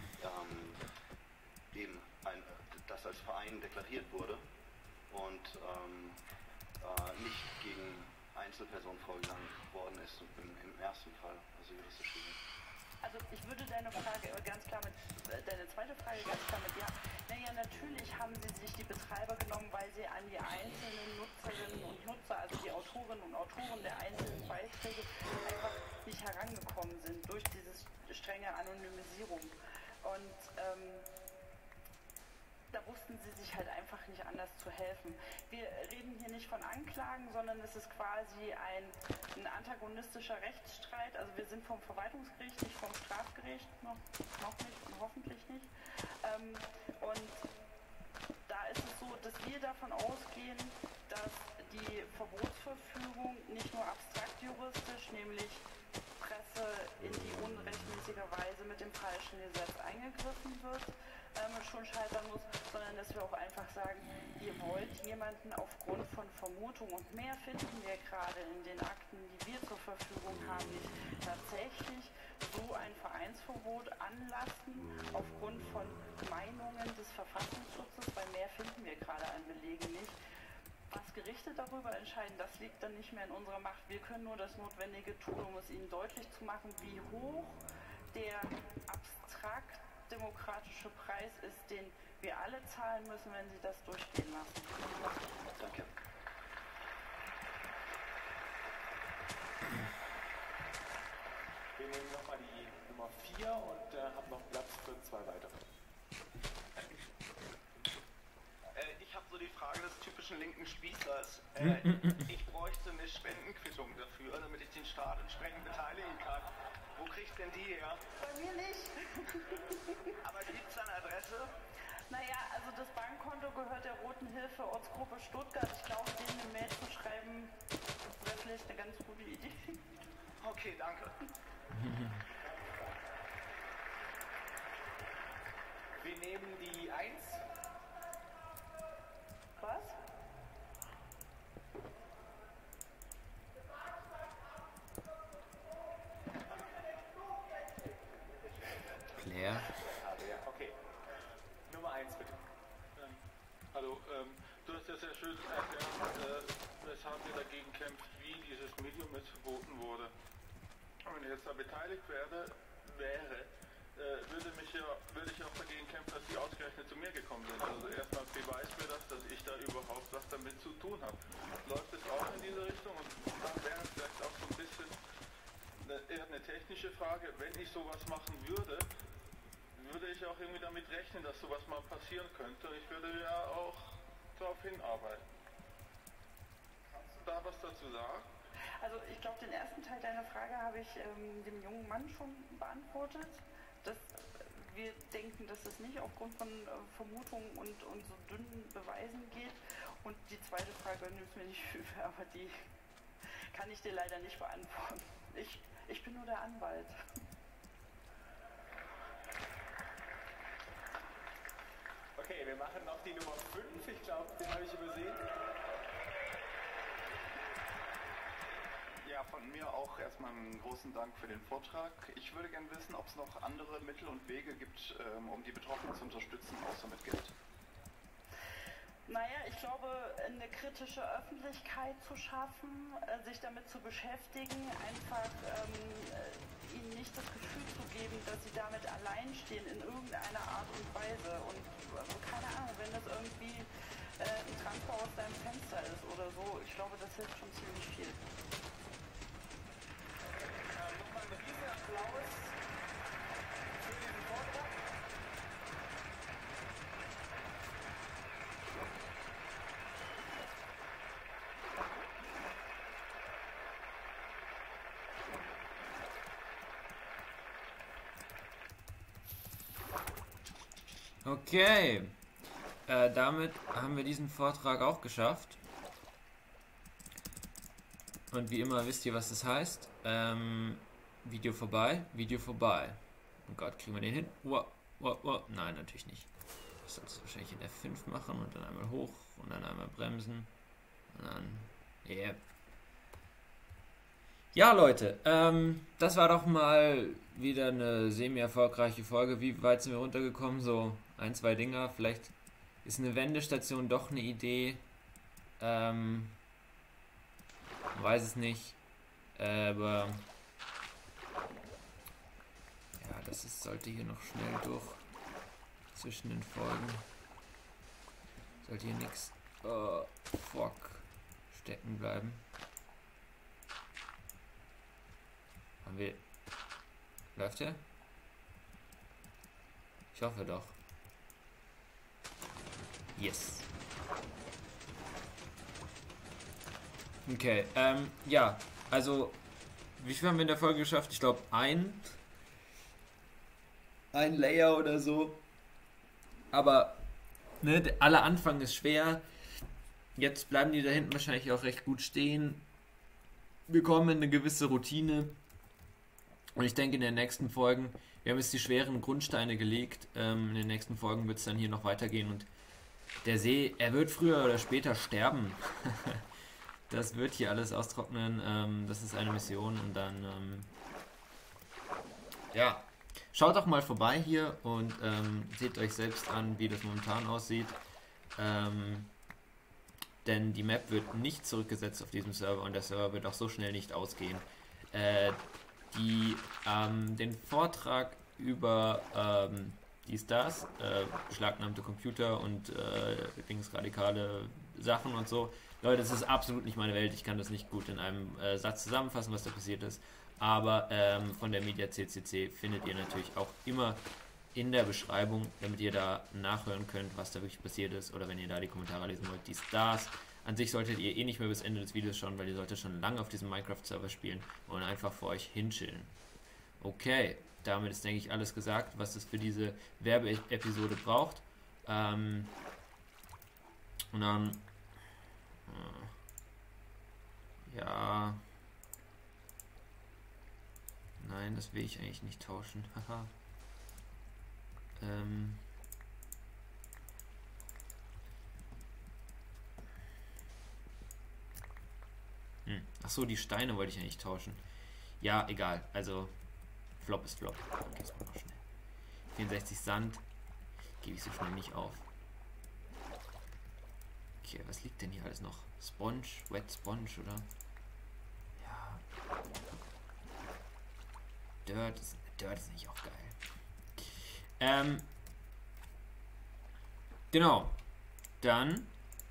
eben das als Verein deklariert wurde und nicht gegen Einzelpersonen vorgegangen worden ist im ersten Fall, also juristisch gesehen? Also ich würde deine Frage ganz klar deine zweite Frage ganz klar mit ja. Naja, natürlich haben sie sich die Betreiber genommen, weil sie an die einzelnen Nutzerinnen und Nutzer, also die Autorinnen und Autoren der einzelnen Beiträge einfach nicht herangekommen sind durch diese strenge Anonymisierung. Und da wussten sie sich halt einfach nicht anders zu helfen. Wir reden hier nicht von Anklagen, sondern es ist quasi ein antagonistischer Rechtsstreit. Also wir sind vom Verwaltungsgericht, nicht vom Strafgericht, noch nicht und hoffentlich nicht. Und da ist es so, dass wir davon ausgehen, dass die Verbotsverfügung nicht nur abstrakt juristisch, nämlich Presse in die unrechtmäßigerweise mit dem falschen Gesetz eingegriffen wird, schon scheitern muss, sondern dass wir auch einfach sagen, ihr wollt jemanden aufgrund von Vermutung, und mehr finden wir gerade in den Akten, die wir zur Verfügung haben, nicht tatsächlich so ein Vereinsverbot anlassen aufgrund von Meinungen des Verfassungsschutzes, weil mehr finden wir gerade an Belegen nicht. Was Gerichte darüber entscheiden, das liegt dann nicht mehr in unserer Macht. Wir können nur das Notwendige tun, um es ihnen deutlich zu machen, wie hoch der abstrakt demokratische Preis ist, den wir alle zahlen müssen, wenn sie das durchgehen lassen. Danke. Wir nehmen nochmal die Nummer 4 und haben noch Platz für 2 weitere. Ich habe so die Frage des typischen linken Spießers. Ich bräuchte eine Spendenquittung dafür, damit ich den Staat entsprechend beteiligen kann. Wo kriegst denn die her? Bei mir nicht. Aber gibt es eine Adresse? Naja, also das Bankkonto gehört der Roten Hilfe Ortsgruppe Stuttgart. Ich glaube, denen eine Mail zu schreiben, wäre vielleicht eine ganz gute Idee. Okay, danke. Wir nehmen die 1. Was? Claire. Okay. Nummer 1 bitte. Hallo, du hast ja sehr schön erklärt, weshalb ihr dagegen kämpft, wie dieses Medium jetzt verboten wurde. Wenn ich jetzt da beteiligt wäre, würde ich auch dagegen kämpfen, dass die ausgerechnet zu mir gekommen sind. Also erstmal beweist mir das, dass ich da überhaupt was damit zu tun habe. Läuft es auch in diese Richtung? Und dann wäre es vielleicht auch so ein bisschen eher eine technische Frage. Wenn ich sowas machen würde, würde ich auch irgendwie damit rechnen, dass sowas mal passieren könnte. Ich würde ja auch darauf hinarbeiten. Kannst du da was dazu sagen? Also ich glaube, den ersten Teil deiner Frage habe ich dem jungen Mann schon beantwortet. Dass wir denken, dass es nicht aufgrund von Vermutungen und so dünnen Beweisen geht. Und die zweite Frage nimmst mir nicht übel, aber die kann ich dir leider nicht beantworten. Ich bin nur der Anwalt. Okay, wir machen noch die Nummer 5. Ich glaube, den habe ich übersehen. Ja, von mir auch erstmal einen großen Dank für den Vortrag. Ich würde gerne wissen, ob es noch andere Mittel und Wege gibt, um die Betroffenen zu unterstützen, außer mit Geld. Naja, ich glaube, eine kritische Öffentlichkeit zu schaffen, sich damit zu beschäftigen, einfach ihnen nicht das Gefühl zu geben, dass sie damit allein stehen in irgendeiner Art und Weise. Und also, keine Ahnung, wenn das irgendwie ein Transfer aus deinem Fenster ist oder so, ich glaube, das hilft schon ziemlich viel. Nochmal ein riesen Applaus für diesen Vortrag. Okay, damit haben wir diesen Vortrag auch geschafft. Und wie immer wisst ihr, was das heißt. Video vorbei, Video vorbei. Oh Gott, kriegen wir den hin? Nein, natürlich nicht. Ich sollte es wahrscheinlich in F5 machen und dann einmal hoch und dann einmal bremsen. Und dann, yeah. Ja, Leute, das war doch mal wieder eine semi-erfolgreiche Folge. Wie weit sind wir runtergekommen? So 1, 2 Dinger. Vielleicht ist eine Wendestation doch eine Idee. Man weiß es nicht. Aber ja, sollte hier noch schnell durch zwischen den Folgen. Sollte hier nichts stecken bleiben. Haben wir... Läuft der? Ich hoffe doch. Yes. Okay, ja, also wie viel haben wir in der Folge geschafft? Ich glaube ein Layer oder so. Aber ne, aller Anfang ist schwer. Jetzt bleiben die da hinten wahrscheinlich auch recht gut stehen. Wir kommen in eine gewisse Routine. Und ich denke in den nächsten Folgen, wir haben jetzt die schweren Grundsteine gelegt. In den nächsten Folgen wird es dann hier noch weitergehen. Und der See, er wird früher oder später sterben. Das wird hier alles austrocknen. Das ist eine Mission. Und dann, ja, schaut doch mal vorbei hier und seht euch selbst an, wie das momentan aussieht. Denn die Map wird nicht zurückgesetzt auf diesem Server und der Server wird auch so schnell nicht ausgehen. Den Vortrag über die Stars, beschlagnahmte Computer und linksradikale Sachen und so. Leute, das ist absolut nicht meine Welt. Ich kann das nicht gut in einem Satz zusammenfassen, was da passiert ist. Aber von der Media CCC findet ihr natürlich auch immer in der Beschreibung, damit ihr da nachhören könnt, was da wirklich passiert ist. Oder wenn ihr da die Kommentare lesen wollt, die Stars. An sich solltet ihr eh nicht mehr bis Ende des Videos schauen, weil ihr solltet schon lange auf diesem Minecraft-Server spielen und einfach vor euch hinchillen. Okay, damit ist, denke ich, alles gesagt, was es für diese Werbeepisode braucht. Und dann... ja... Nein, das will ich eigentlich nicht tauschen. Haha. Achso, die Steine wollte ich eigentlich tauschen. Ja, egal. Also, Flop ist Flop. Okay, das machen wir schnell. 64 Sand. Gebe ich so schnell nicht auf. Okay, was liegt denn hier alles noch? Sponge, Wet Sponge, oder? Ja. Dirt ist nicht auch geil. Genau. Dann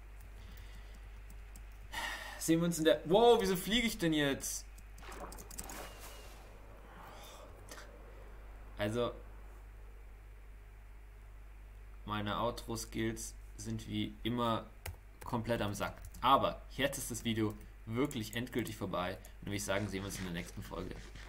sehen wir uns in der... Wow, wieso fliege ich denn jetzt? Also, meine Outro-Skills sind wie immer komplett am Sack. Aber jetzt ist das Video wirklich endgültig vorbei. Und würde ich sagen, sehen wir uns in der nächsten Folge.